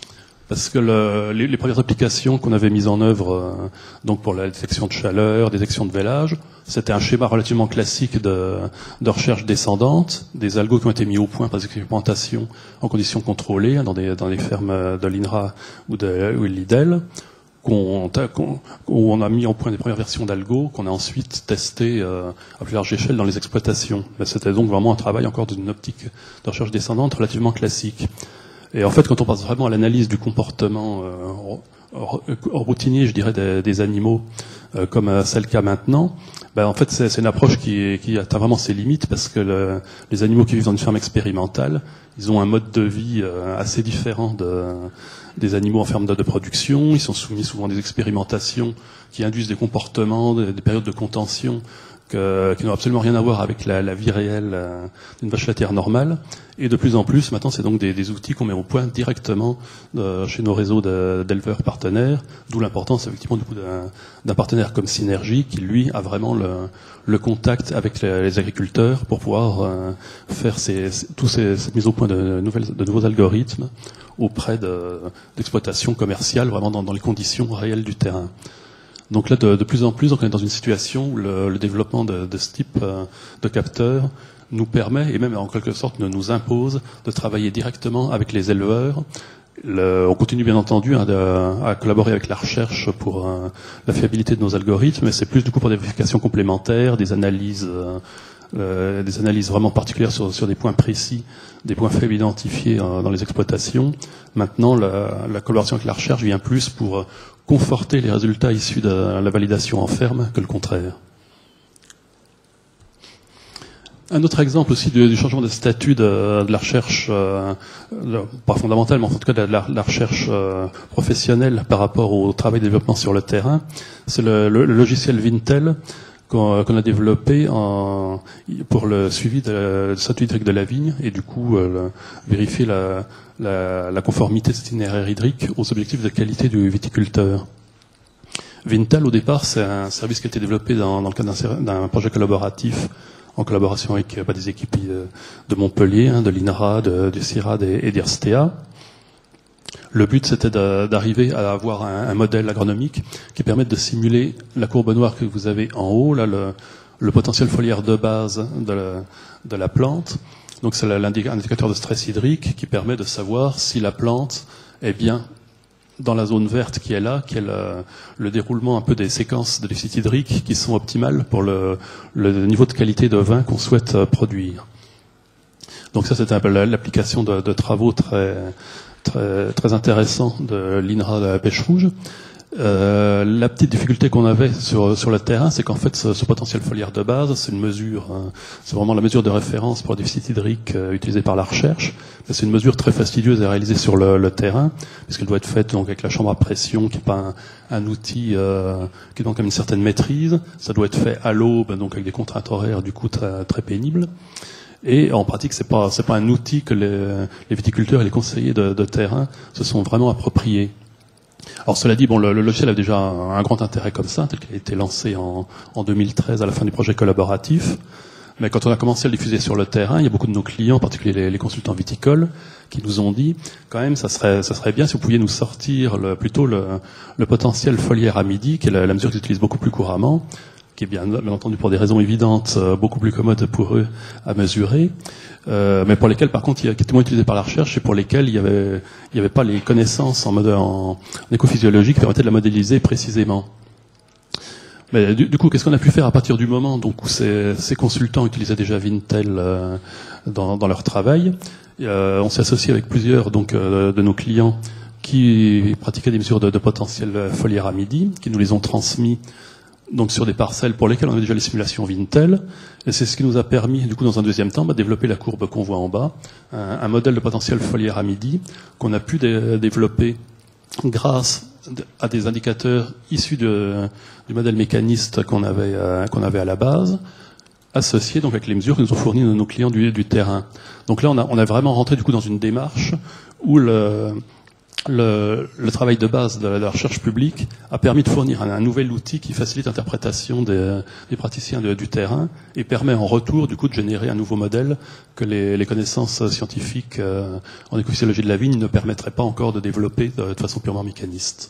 Parce que le, les, les premières applications qu'on avait mises en œuvre, euh, donc pour la détection de chaleur, détection de vélage, c'était un schéma relativement classique de, de recherche descendante, des algos qui ont été mis au point par des expérimentations en conditions contrôlées, hein, dans des, dans des fermes de l'INRA ou de, ou de l'I D E L, qu'on, qu'on, où on a mis au point des premières versions d'algos, qu'on a ensuite testé euh, à plus large échelle dans les exploitations. Mais c'était donc vraiment un travail encore d'une optique de recherche descendante relativement classique. Et en fait, quand on passe vraiment à l'analyse du comportement euh, routinier, je dirais, des, des animaux, euh, comme euh, c'est le cas maintenant, ben, en fait, c'est, c'est une approche qui, qui atteint vraiment ses limites, parce que le, les animaux qui vivent dans une ferme expérimentale, ils ont un mode de vie euh, assez différent de, des animaux en ferme de, de production. Ils sont soumis souvent à des expérimentations qui induisent des comportements, des, des périodes de contention que, qui n'ont absolument rien à voir avec la, la vie réelle euh, d'une vache laitière normale. Et de plus en plus, maintenant, c'est donc des, des outils qu'on met au point directement euh, chez nos réseaux de, d'éleveurs partenaires, d'où l'importance, effectivement, du coup, d'un, d'un partenaire comme Synergie, qui, lui, a vraiment le, le contact avec les, les agriculteurs pour pouvoir euh, faire ces, ces, tous ces, cette mise au point de, nouvelles, de nouveaux algorithmes auprès de, d'exploitations commerciales, vraiment dans, dans les conditions réelles du terrain. Donc là, de, de plus en plus, on est dans une situation où le, le développement de, de ce type euh, de capteurs nous permet, et même en quelque sorte nous impose, de travailler directement avec les éleveurs. Le, on continue bien entendu hein, de, à collaborer avec la recherche pour euh, la fiabilité de nos algorithmes, mais c'est plus du coup pour des vérifications complémentaires, des analyses, euh, euh, des analyses vraiment particulières sur, sur des points précis, des points faibles identifiés euh, dans les exploitations. Maintenant, la, la collaboration avec la recherche vient plus pour conforter les résultats issus de la validation en ferme que le contraire. Un autre exemple aussi du, du changement de statut de, de la recherche, euh, pas fondamentale, mais en tout cas de la, de la recherche euh, professionnelle par rapport au travail de développement sur le terrain, c'est le, le, le logiciel Vintel qu'on, qu'on a développé en, pour le suivi de, du statut hydrique de la vigne et du coup euh, le, vérifier la, la, la conformité de cet itinéraire hydrique aux objectifs de qualité du viticulteur. Vintel, au départ, c'est un service qui a été développé dans, dans le cadre d'un, d'un projet collaboratif en collaboration avec bah, des équipes de Montpellier, hein, de l'INRA, de, du CIRAD et, et d'IRSTEA. Le but, c'était de, d'arriver à avoir un, un modèle agronomique qui permette de simuler la courbe noire que vous avez en haut, là, le, le potentiel foliaire de base de la, de la plante. Donc c'est l'indicateur de stress hydrique qui permet de savoir si la plante est bien dans la zone verte qui est là, qui est le, le déroulement un peu des séquences de déficit hydrique qui sont optimales pour le, le niveau de qualité de vin qu'on souhaite produire. Donc ça, c'est un peu l'application de, de travaux très, très, très intéressants de l'INRA de la Pêche Rouge. Euh, la petite difficulté qu'on avait sur, sur le terrain, c'est qu'en fait, ce, ce potentiel foliaire de base, c'est une mesure, hein, c'est vraiment la mesure de référence pour le déficit hydrique euh, utilisée par la recherche. Mais c'est une mesure très fastidieuse à réaliser sur le, le terrain, puisqu'elle doit être faite donc avec la chambre à pression, qui n'est pas un, un outil euh, qui demande quand même une certaine maîtrise. Ça doit être fait à l'aube, donc avec des contraintes horaires du coup très, très pénibles. Et en pratique, c'est pas, c'est pas un outil que les, les viticulteurs et les conseillers de, de terrain se sont vraiment appropriés. Alors cela dit, bon, le, le logiciel a déjà un, un grand intérêt comme ça, tel qu'il a été lancé en, en deux mille treize à la fin du projet collaboratif. Mais quand on a commencé à le diffuser sur le terrain, il y a beaucoup de nos clients, en particulier les, les consultants viticoles, qui nous ont dit, quand même, ça serait, ça serait bien si vous pouviez nous sortir le, plutôt le, le potentiel foliaire à midi, qui est la, la mesure qu'ils utilisent beaucoup plus couramment, qui est bien, bien entendu pour des raisons évidentes, euh, beaucoup plus commode pour eux à mesurer, euh, mais pour lesquels par contre, qui étaient moins utilisés par la recherche et pour lesquels il y avait, il y avait pas les connaissances en mode en, en écophysiologie qui permettaient de la modéliser précisément. Mais du, du coup, qu'est-ce qu'on a pu faire à partir du moment donc où ces, ces consultants utilisaient déjà Vintel euh, dans, dans leur travail? euh, On s'est associé avec plusieurs donc euh, de nos clients qui pratiquaient des mesures de, de potentiel foliaire à midi, qui nous les ont transmis donc sur des parcelles pour lesquelles on avait déjà les simulations Vintel, et c'est ce qui nous a permis, du coup, dans un deuxième temps, bah, de développer la courbe qu'on voit en bas, un, un modèle de potentiel foliaire à midi qu'on a pu dé- développer grâce à des indicateurs issus de, du modèle mécaniste qu'on avait, euh, qu'on avait à la base, associés donc avec les mesures que nous ont fournies nos, nos clients du, du terrain. Donc là, on a, on a vraiment rentré du coup dans une démarche où le le, le travail de base de la, de la recherche publique a permis de fournir un, un nouvel outil qui facilite l'interprétation des, des praticiens de, du terrain et permet en retour du coup de générer un nouveau modèle que les, les connaissances scientifiques euh, en écophysiologie de la vigne ne permettraient pas encore de développer de, de façon purement mécaniste.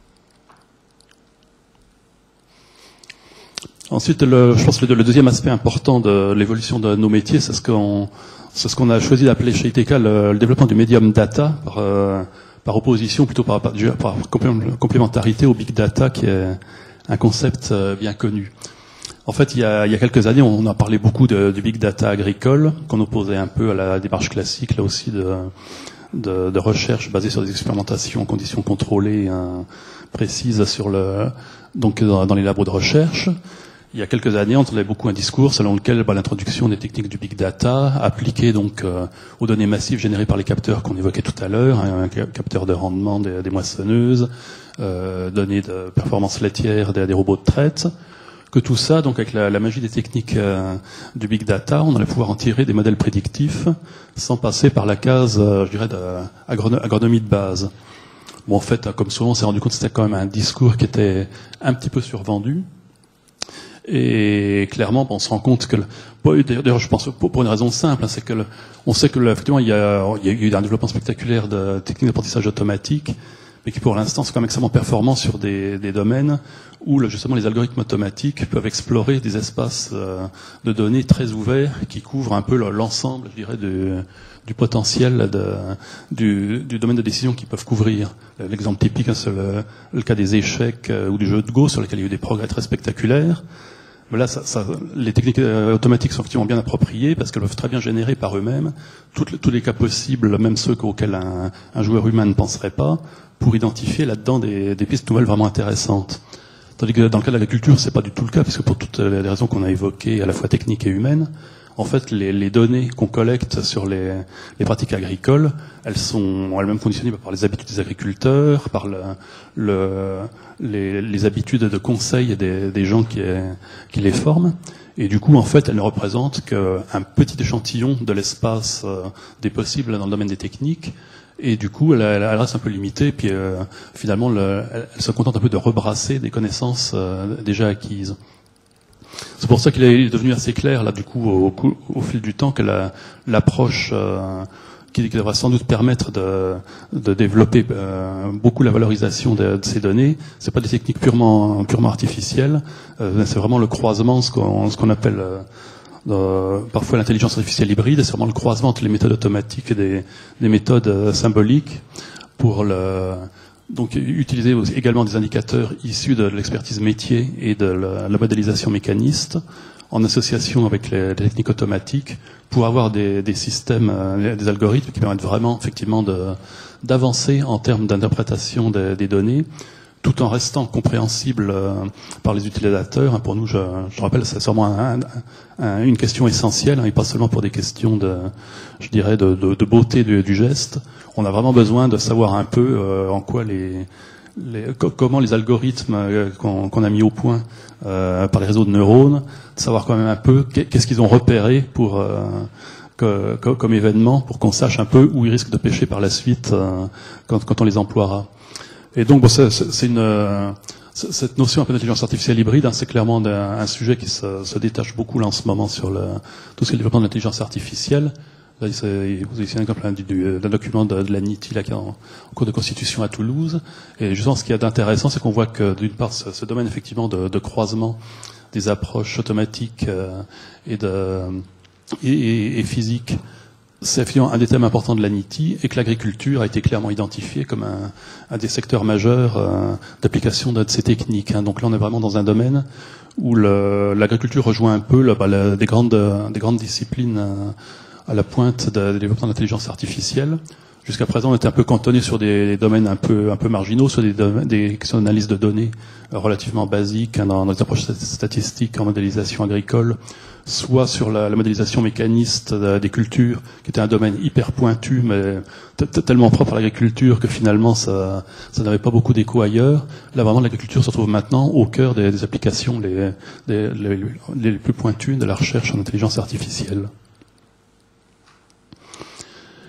Ensuite, le, je pense que le, le deuxième aspect important de l'évolution de nos métiers, c'est ce qu'on c'est ce qu'on a choisi d'appeler chez I T K le, le développement du médium data, par, euh, par opposition, plutôt par, par, par complémentarité au big data, qui est un concept euh, bien connu. En fait, il y a, il y a quelques années, on a parlé beaucoup de, du big data agricole, qu'on opposait un peu à la démarche classique, là aussi, de, de, de recherche basée sur des expérimentations en conditions contrôlées, hein, précises sur le, donc dans, dans les labos de recherche. Il y a quelques années, on entendait beaucoup un discours selon lequel bah, l'introduction des techniques du big data, appliquées donc euh, aux données massives générées par les capteurs qu'on évoquait tout à l'heure, hein, un capteur de rendement des, des moissonneuses, euh, données de performance laitière des, des robots de traite, que tout ça, donc avec la, la magie des techniques euh, du big data, on allait pouvoir en tirer des modèles prédictifs sans passer par la case, euh, je dirais, d'agronomie de base. Bon, en fait, comme souvent, on s'est rendu compte que c'était quand même un discours qui était un petit peu survendu. Et clairement, on se rend compte que, d'ailleurs, je pense pour une raison simple, c'est que le, on sait que effectivement, il y a, il y a eu un développement spectaculaire de techniques d'apprentissage automatique, mais qui pour l'instant sont quand même extrêmement performants sur des, des domaines où justement les algorithmes automatiques peuvent explorer des espaces euh, de données très ouverts qui couvrent un peu l'ensemble, je dirais, du, du potentiel de, du, du domaine de décision qu'ils peuvent couvrir. L'exemple typique, c'est le, le cas des échecs euh, ou du jeu de Go, sur lesquels il y a eu des progrès très spectaculaires. Mais là, ça, ça, les techniques euh, automatiques sont effectivement bien appropriées parce qu'elles peuvent très bien générer par eux-mêmes tous les cas possibles, même ceux auxquels un, un joueur humain ne penserait pas, pour identifier là-dedans des, des pistes nouvelles vraiment intéressantes. Tandis que dans le cas de l'agriculture, c'est pas du tout le cas, parce que pour toutes les raisons qu'on a évoquées, à la fois techniques et humaines, en fait, les, les données qu'on collecte sur les, les pratiques agricoles, elles sont elles-mêmes conditionnées par les habitudes des agriculteurs, par le, le, les, les habitudes de conseil des, des gens qui, qui les forment. Et du coup, en fait, elles ne représentent qu'un petit échantillon de l'espace euh, des possibles dans le domaine des techniques. Et du coup, elle, elle, elle reste un peu limitée. Puis euh, finalement, le, elle, elle se contente un peu de rebrasser des connaissances euh, déjà acquises. C'est pour ça qu'il est devenu assez clair, là, du coup, au, au, au fil du temps, que la, l'approche euh, qui, qui devra sans doute permettre de, de développer euh, beaucoup la valorisation de, de ces données, c'est pas des techniques purement, purement artificielles, euh, c'est vraiment le croisement, ce qu'on, ce qu'on appelle euh, euh, parfois l'intelligence artificielle hybride, c'est vraiment le croisement entre les méthodes automatiques et des, des méthodes euh, symboliques pour le... Donc, utiliser aussi également des indicateurs issus de l'expertise métier et de la, la modélisation mécaniste, en association avec les, les techniques automatiques, pour avoir des, des systèmes, euh, des algorithmes qui permettent vraiment, effectivement, de, d'avancer en termes d'interprétation des, des données, tout en restant compréhensible euh, par les utilisateurs. Pour nous, je, je rappelle, c'est sûrement un, un, une question essentielle, hein, et pas seulement pour des questions de, je dirais, de, de, de beauté du, du geste. On a vraiment besoin de savoir un peu euh, en quoi les, les co- comment les algorithmes euh, qu'on, qu'on a mis au point euh, par les réseaux de neurones, de savoir quand même un peu qu'est-ce qu'ils ont repéré pour euh, que, que, comme événement, pour qu'on sache un peu où ils risquent de pêcher par la suite euh, quand, quand on les emploiera. Et donc, bon, c'est, c'est une, euh, cette notion un peu d'intelligence artificielle hybride, hein, c'est clairement un, un sujet qui se, se détache beaucoup là en ce moment sur le, tout ce qui est le développement de l'intelligence artificielle. Là, vous avez ici un exemple hein, du, du, d'un document de, de la N I T là, qui est en, en cours de constitution à Toulouse. Et justement, ce qu'il y a d'intéressant, c'est qu'on voit que d'une part, ce, ce domaine effectivement de, de croisement des approches automatiques euh, et, de, et, et, et physiques, c'est effectivement un des thèmes importants de l'A N I T, et que l'agriculture a été clairement identifiée comme un, un des secteurs majeurs euh, d'application de, de ces techniques. Hein. Donc là, on est vraiment dans un domaine où le, l'agriculture rejoint un peu le, bah, le, des, grandes, des grandes disciplines euh, à la pointe de, de développement de l'intelligence artificielle. Jusqu'à présent, on était un peu cantonné sur des, des domaines un peu, un peu marginaux, sur des, domaines, des questions d'analyse de données euh, relativement basiques, hein, dans, dans les approches statistiques en modélisation agricole, soit sur la, la modélisation mécaniste de, des cultures, qui était un domaine hyper pointu, mais t- t- tellement propre à l'agriculture que finalement ça, ça n'avait pas beaucoup d'écho ailleurs. Là, vraiment, l'agriculture se retrouve maintenant au cœur des, des applications les, les, les, les plus pointues de la recherche en intelligence artificielle.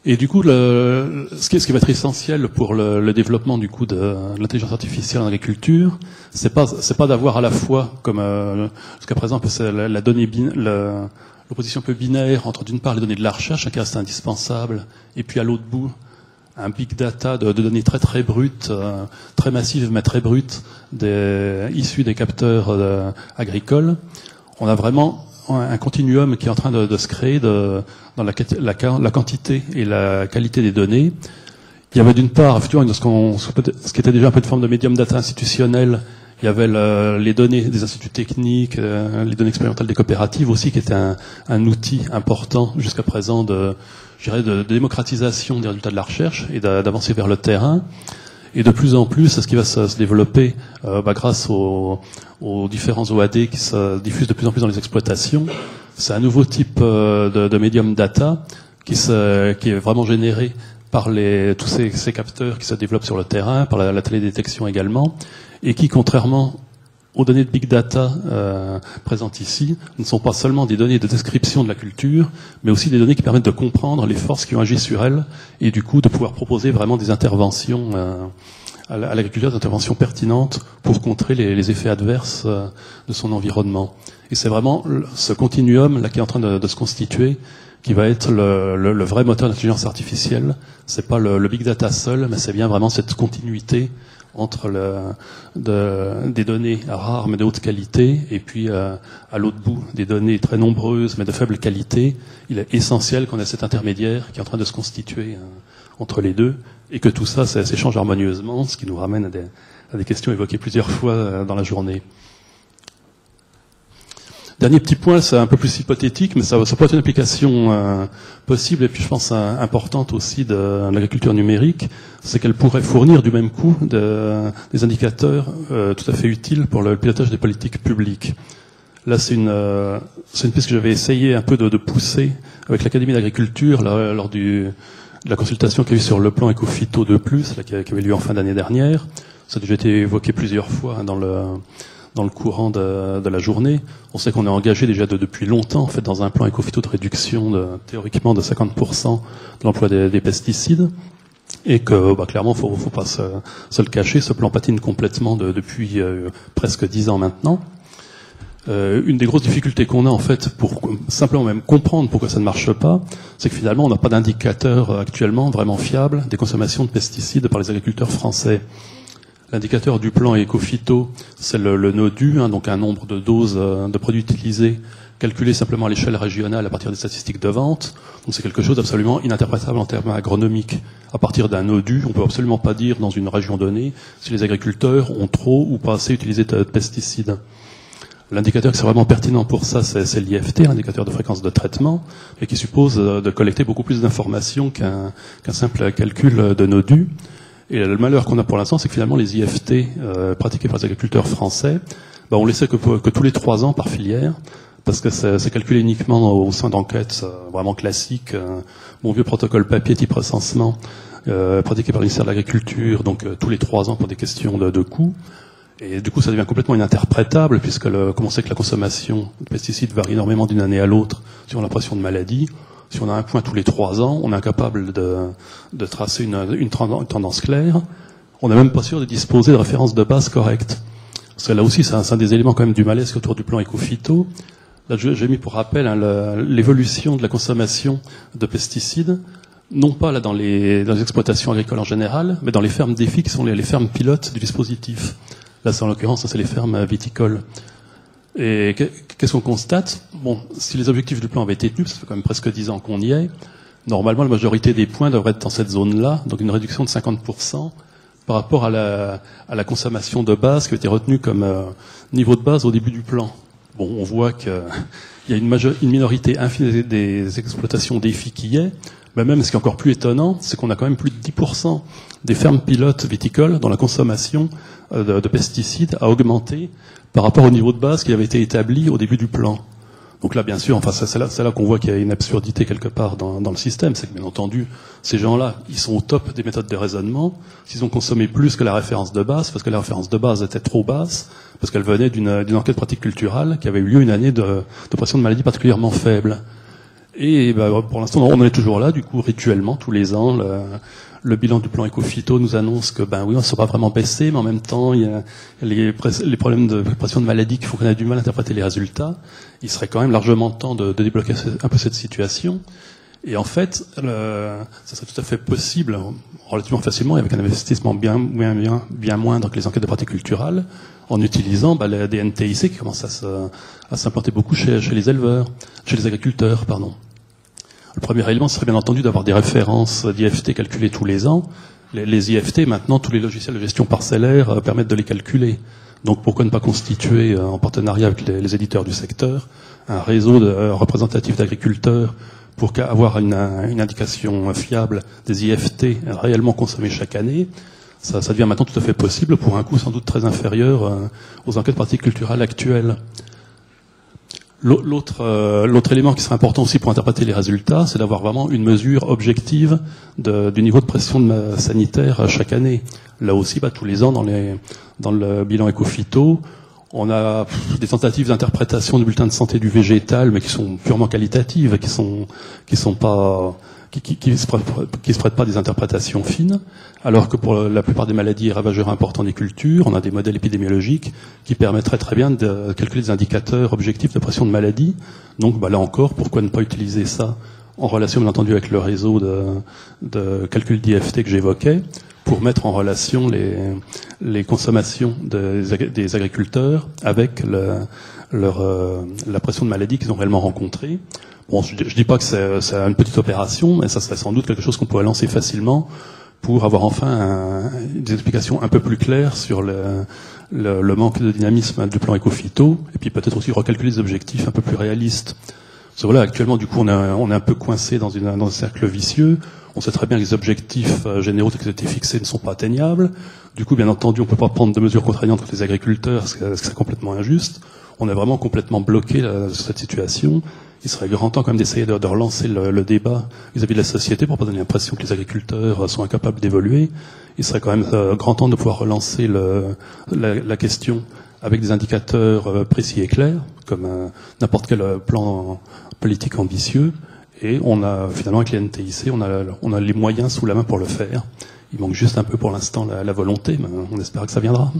Et du coup, le, ce, qui, ce qui va être essentiel pour le, le développement du coup de, de l'intelligence artificielle en agriculture, c'est pas c'est pas d'avoir à la fois, comme euh, jusqu'à présent, c'est la, la donnée bin, la, l'opposition un peu binaire entre d'une part les données de la recherche, qui reste indispensable, et puis à l'autre bout un big data de, de données très très brutes, euh, très massives mais très brutes, des, issues des capteurs euh, agricoles. On a vraiment un continuum qui est en train de, de se créer de, dans la, la, la quantité et la qualité des données. Il y avait d'une part, effectivement, ce, qu'on, ce qui était déjà un peu de forme de médium data institutionnel, il y avait le, les données des instituts techniques, euh, les données expérimentales des coopératives aussi, qui étaient un, un outil important jusqu'à présent de, je dirais, de, de démocratisation des résultats de la recherche et d'avancer vers le terrain. Et de plus en plus, ce qui va se, se développer euh, bah, grâce aux, aux différents O A D qui se diffusent de plus en plus dans les exploitations, c'est un nouveau type euh, de, de médium data qui, se, qui est vraiment généré par les, tous ces, ces capteurs qui se développent sur le terrain, par la, la télédétection également, et qui, contrairement aux données de big data euh, présentes ici, ne sont pas seulement des données de description de la culture, mais aussi des données qui permettent de comprendre les forces qui ont agi sur elle, et du coup de pouvoir proposer vraiment des interventions euh, à l'agriculteur, des interventions pertinentes pour contrer les, les effets adverses euh, de son environnement. Et c'est vraiment ce continuum là qui est en train de, de se constituer, qui va être le, le, le vrai moteur d'intelligence artificielle. C'est pas le, le big data seul, mais c'est bien vraiment cette continuité entre le, de, des données rares mais de haute qualité et puis euh, à l'autre bout des données très nombreuses mais de faible qualité. Il est essentiel qu'on ait cet intermédiaire qui est en train de se constituer euh, entre les deux et que tout ça, ça s'échange harmonieusement, ce qui nous ramène à des, à des questions évoquées plusieurs fois euh, dans la journée. Dernier petit point, c'est un peu plus hypothétique, mais ça, ça peut être une application euh, possible et puis je pense euh, importante aussi de, de l'agriculture numérique, c'est qu'elle pourrait fournir du même coup de, des indicateurs euh, tout à fait utiles pour le pilotage des politiques publiques. Là, c'est une, euh, c'est une piste que j'avais essayé un peu de, de pousser avec l'Académie d'agriculture là, lors du, de la consultation qu'il y a eu sur le plan Éco-Phyto deux plus, là, qui avait lieu en fin d'année dernière. Ça a déjà été évoqué plusieurs fois hein, dans le... dans le courant de, de la journée. On sait qu'on est engagé déjà de, depuis longtemps en fait, dans un plan éco-phyto de réduction de, théoriquement de cinquante pour cent de l'emploi des, des pesticides et que bah, clairement, il ne faut, faut pas se, se le cacher, ce plan patine complètement de, depuis euh, presque dix ans maintenant. Euh, une des grosses difficultés qu'on a en fait pour simplement même comprendre pourquoi ça ne marche pas, c'est que finalement on n'a pas d'indicateur actuellement vraiment fiable des consommations de pesticides par les agriculteurs français. L'indicateur du plan éco-phyto, c'est le, le NODU, hein, donc un nombre de doses euh, de produits utilisés calculé simplement à l'échelle régionale à partir des statistiques de vente. Donc c'est quelque chose d'absolument ininterprétable en termes agronomiques. À partir d'un NODU, on ne peut absolument pas dire dans une région donnée si les agriculteurs ont trop ou pas assez utilisé de pesticides. L'indicateur qui est vraiment pertinent pour ça, c'est l'I F T, l'indicateur de fréquence de traitement, et qui suppose de collecter beaucoup plus d'informations qu'un qu'un simple calcul de NODU. Et le malheur qu'on a pour l'instant, c'est que finalement les I F T euh, pratiqués par les agriculteurs français, bah, on les sait que, que tous les trois ans par filière, parce que c'est calculé uniquement au sein d'enquêtes euh, vraiment classiques, euh, mon vieux protocole papier type recensement, euh, pratiqué par le ministère de l'Agriculture, donc euh, tous les trois ans pour des questions de, de coûts. Et du coup, ça devient complètement ininterprétable, puisque le, comme on sait que la consommation de pesticides varie énormément d'une année à l'autre sur l'impression de maladie. Si on a un point tous les trois ans, on est incapable de, de tracer une, une tendance claire. On n'est même pas sûr de disposer de références de base correctes. Parce que là aussi, c'est un, un des éléments quand même du malaise autour du plan éco-phyto. Là, j'ai mis pour rappel hein, l'évolution de la consommation de pesticides, non pas là dans les, dans les exploitations agricoles en général, mais dans les fermes défis qui sont les, les fermes pilotes du dispositif. Là, c'est en l'occurrence, c'est les fermes viticoles. Et qu'est-ce qu'on constate? Bon, si les objectifs du plan avaient été tenus, ça fait quand même presque dix ans qu'on y est, normalement la majorité des points devraient être dans cette zone-là, donc une réduction de cinquante pour cent par rapport à la, à la consommation de base qui a été retenue comme euh, niveau de base au début du plan. Bon, on voit qu'il y a une, major, une minorité infime des, des exploitations défis qui y est, mais même ce qui est encore plus étonnant, c'est qu'on a quand même plus de dix pour cent des fermes pilotes viticoles dont la consommation euh, de, de pesticides a augmenté par rapport au niveau de base qui avait été établi au début du plan. Donc là, bien sûr, enfin, c'est là, là qu'on voit qu'il y a une absurdité quelque part dans, dans le système. C'est que, bien entendu, ces gens-là, ils sont au top des méthodes de raisonnement. S'ils ont consommé plus que la référence de base, parce que la référence de base était trop basse, parce qu'elle venait d'une enquête pratique culturelle qui avait eu lieu une année de, de pression de maladie particulièrement faible. Et bah, pour l'instant, on en est toujours là. Du coup, rituellement, tous les ans, le, le bilan du plan éco-phyto nous annonce que, ben oui, on ne sera pas vraiment baissé, mais en même temps, il y a les, les problèmes de pression de maladie qui font qu'on a du mal à interpréter les résultats. Il serait quand même largement temps de, de débloquer un peu cette situation. Et en fait, le, ça serait tout à fait possible, relativement facilement, et avec un investissement bien, bien, bien, bien moindre que les enquêtes de pratique culturelle, en utilisant bah, les, des N T I C qui commencent à, se, à s'implanter beaucoup chez, chez les éleveurs, chez les agriculteurs, pardon. Le premier élément serait bien entendu d'avoir des références d'I F T calculées tous les ans. Les, les I F T, maintenant, tous les logiciels de gestion parcellaire euh, permettent de les calculer. Donc pourquoi ne pas constituer, euh, en partenariat avec les, les éditeurs du secteur, un réseau de, euh, représentatif d'agriculteurs pour avoir une, une indication fiable des I F T réellement consommés chaque année. Ça, ça devient maintenant tout à fait possible pour un coût sans doute très inférieur euh, aux enquêtes pratiques culturelles actuelles. L'autre, euh, l'autre élément qui serait important aussi pour interpréter les résultats, c'est d'avoir vraiment une mesure objective de, du niveau de pression de, sanitaire chaque année. Là aussi, bah, tous les ans, dans, les, dans le bilan éco-phyto, on a pff, des tentatives d'interprétation du bulletin de santé du végétal, mais qui sont purement qualitatives, qui sont, qui sont pas, qui, qui, qui, se prêtent, qui se prêtent pas des interprétations fines. Alors que pour la plupart des maladies et ravageurs importants des cultures, on a des modèles épidémiologiques qui permettraient très bien de calculer des indicateurs objectifs de pression de maladie. Donc, bah, là encore, pourquoi ne pas utiliser ça en relation, bien entendu, avec le réseau de, de calcul d'I F T que j'évoquais, pour mettre en relation les, les consommations des, des agriculteurs avec le, leur, euh, la pression de maladie qu'ils ont réellement rencontrée. Bon, je, je dis pas que c'est, c'est une petite opération, mais ça serait sans doute quelque chose qu'on pourrait lancer facilement pour avoir enfin un, des explications un peu plus claires sur le, le, le manque de dynamisme du plan éco-phyto, et puis peut-être aussi recalculer des objectifs un peu plus réalistes. Parce que voilà, actuellement, du coup, on, a, on est un peu coincé dans, une, dans un cercle vicieux. On sait très bien que les objectifs généraux qui ont été fixés ne sont pas atteignables. Du coup, bien entendu, on ne peut pas prendre de mesures contraignantes contre les agriculteurs, parce que c'est complètement injuste. On est vraiment complètement bloqué là, sur cette situation. Il serait grand temps quand même d'essayer de, de relancer le, le débat vis-à-vis de la société pour pas donner l'impression que les agriculteurs sont incapables d'évoluer. Il serait quand même euh, grand temps de pouvoir relancer le, la, la question avec des indicateurs euh, précis et clairs, comme euh, n'importe quel plan politique ambitieux. Et on a finalement avec les N T I C, on a, on a les moyens sous la main pour le faire. Il manque juste un peu pour l'instant la, la volonté, mais on espère que ça viendra.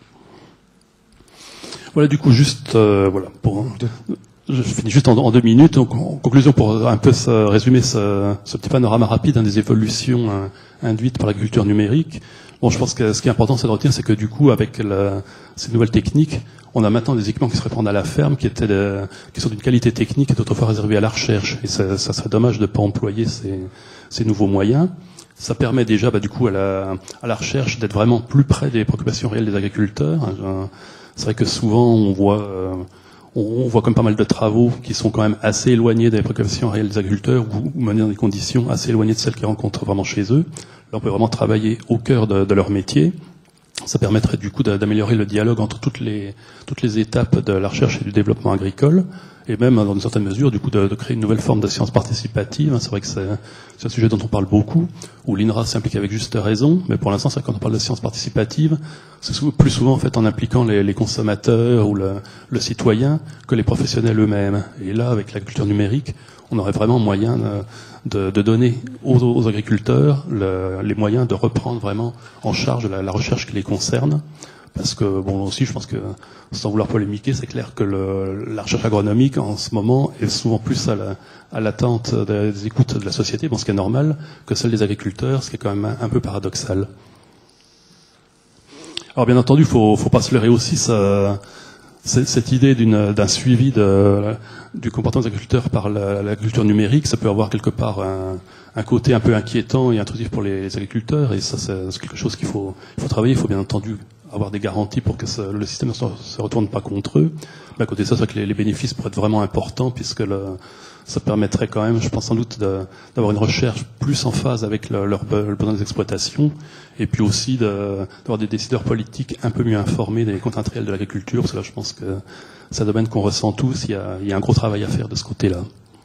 Voilà, du coup, juste euh, voilà pour. Je finis juste en, en deux minutes. Donc, en conclusion, pour un peu se, résumer ce, ce petit panorama rapide hein, des évolutions hein, induites par l'agriculture numérique. Bon, je pense que ce qui est important, c'est de retenir, c'est que du coup, avec la, ces nouvelles techniques, on a maintenant des équipements qui se répandent à la ferme, qui étaient, de, qui sont d'une qualité technique et d'autrefois réservés à la recherche. Et ça, ça serait dommage de ne pas employer ces, ces nouveaux moyens. Ça permet déjà, bah, du coup, à la, à la recherche d'être vraiment plus près des préoccupations réelles des agriculteurs. C'est vrai que souvent, on voit euh, on voit comme pas mal de travaux qui sont quand même assez éloignés des préoccupations réelles des agriculteurs ou, ou menés dans des conditions assez éloignées de celles qu'ils rencontrent vraiment chez eux. Là, on peut vraiment travailler au cœur de, de leur métier. Ça permettrait du coup d'améliorer le dialogue entre toutes les, toutes les étapes de la recherche et du développement agricole, et même dans une certaine mesure du coup de, de créer une nouvelle forme de science participative. C'est vrai que c'est, c'est un sujet dont on parle beaucoup, où l'I N R A s'implique avec juste raison, mais pour l'instant, c'est quand on parle de science participative, c'est souvent, plus souvent en fait en impliquant les, les consommateurs ou le, le citoyen que les professionnels eux-mêmes. Et là, avec l'agriculture numérique, on aurait vraiment moyen de, de, de donner aux, aux agriculteurs le, les moyens de reprendre vraiment en charge la, la recherche qui les concerne. Parce que, bon, aussi, je pense que, sans vouloir polémiquer, c'est clair que le, la recherche agronomique, en ce moment, est souvent plus à, la, à l'attente des, des écoutes de la société, bon, ce qui est normal, que celle des agriculteurs, ce qui est quand même un, un peu paradoxal. Alors, bien entendu, il faut, faut pas se leurrer aussi, ça, cette idée d'une, d'un suivi de, du comportement des agriculteurs par la, l'agriculture numérique, ça peut avoir quelque part un, un côté un peu inquiétant et intrusif pour les, les agriculteurs, et ça, c'est, c'est quelque chose qu'il faut, il faut travailler, il faut bien entendu avoir des garanties pour que ça, le système ne se, se retourne pas contre eux. Mais à côté de ça, c'est vrai que les, les bénéfices pourraient être vraiment importants, puisque le, ça permettrait quand même, je pense sans doute, de, d'avoir une recherche plus en phase avec le, leur, le besoin des exploitations, et puis aussi de, d'avoir des décideurs politiques un peu mieux informés des contraintes réelles de l'agriculture, parce que là, je pense que c'est un domaine qu'on ressent tous, il y a, il y a un gros travail à faire de ce côté-là.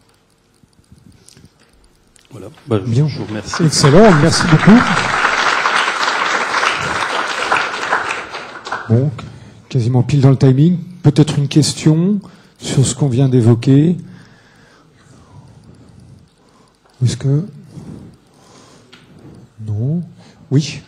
Voilà. Bah, Bien. Je vous remercie. Excellent, merci beaucoup. Bon, quasiment pile dans le timing. Peut-être une question sur ce qu'on vient d'évoquer. que... Non. Oui.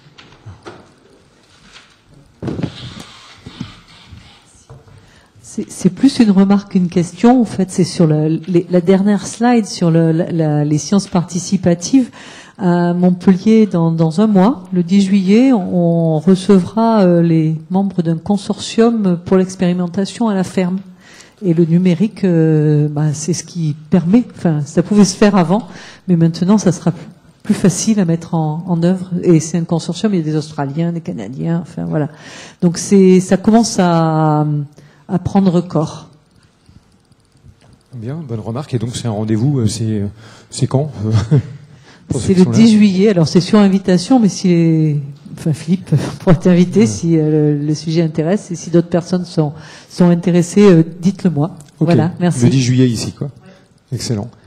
C'est plus une remarque qu'une question. En fait, c'est sur la, les, la dernière slide sur le, la, les sciences participatives. À Montpellier, dans, dans un mois, le dix juillet, on recevra euh, les membres d'un consortium pour l'expérimentation à la ferme. Et le numérique, euh, bah, c'est ce qui permet. Enfin, ça pouvait se faire avant, mais maintenant, ça sera plus, plus facile à mettre en, en œuvre. Et c'est un consortium. Il y a des Australiens, des Canadiens. Enfin, voilà. Donc, c'est, ça commence à, à prendre corps. Bien, bonne remarque. Et donc, c'est un rendez-vous. C'est, c'est quand? C'est le dix juillet, alors c'est sur invitation, mais si les... enfin Philippe pourra t'inviter ouais. si euh, le, le sujet intéresse et si d'autres personnes sont, sont intéressées, euh, dites-le moi. Okay. Voilà, merci. Le dix juillet ici, quoi. Excellent.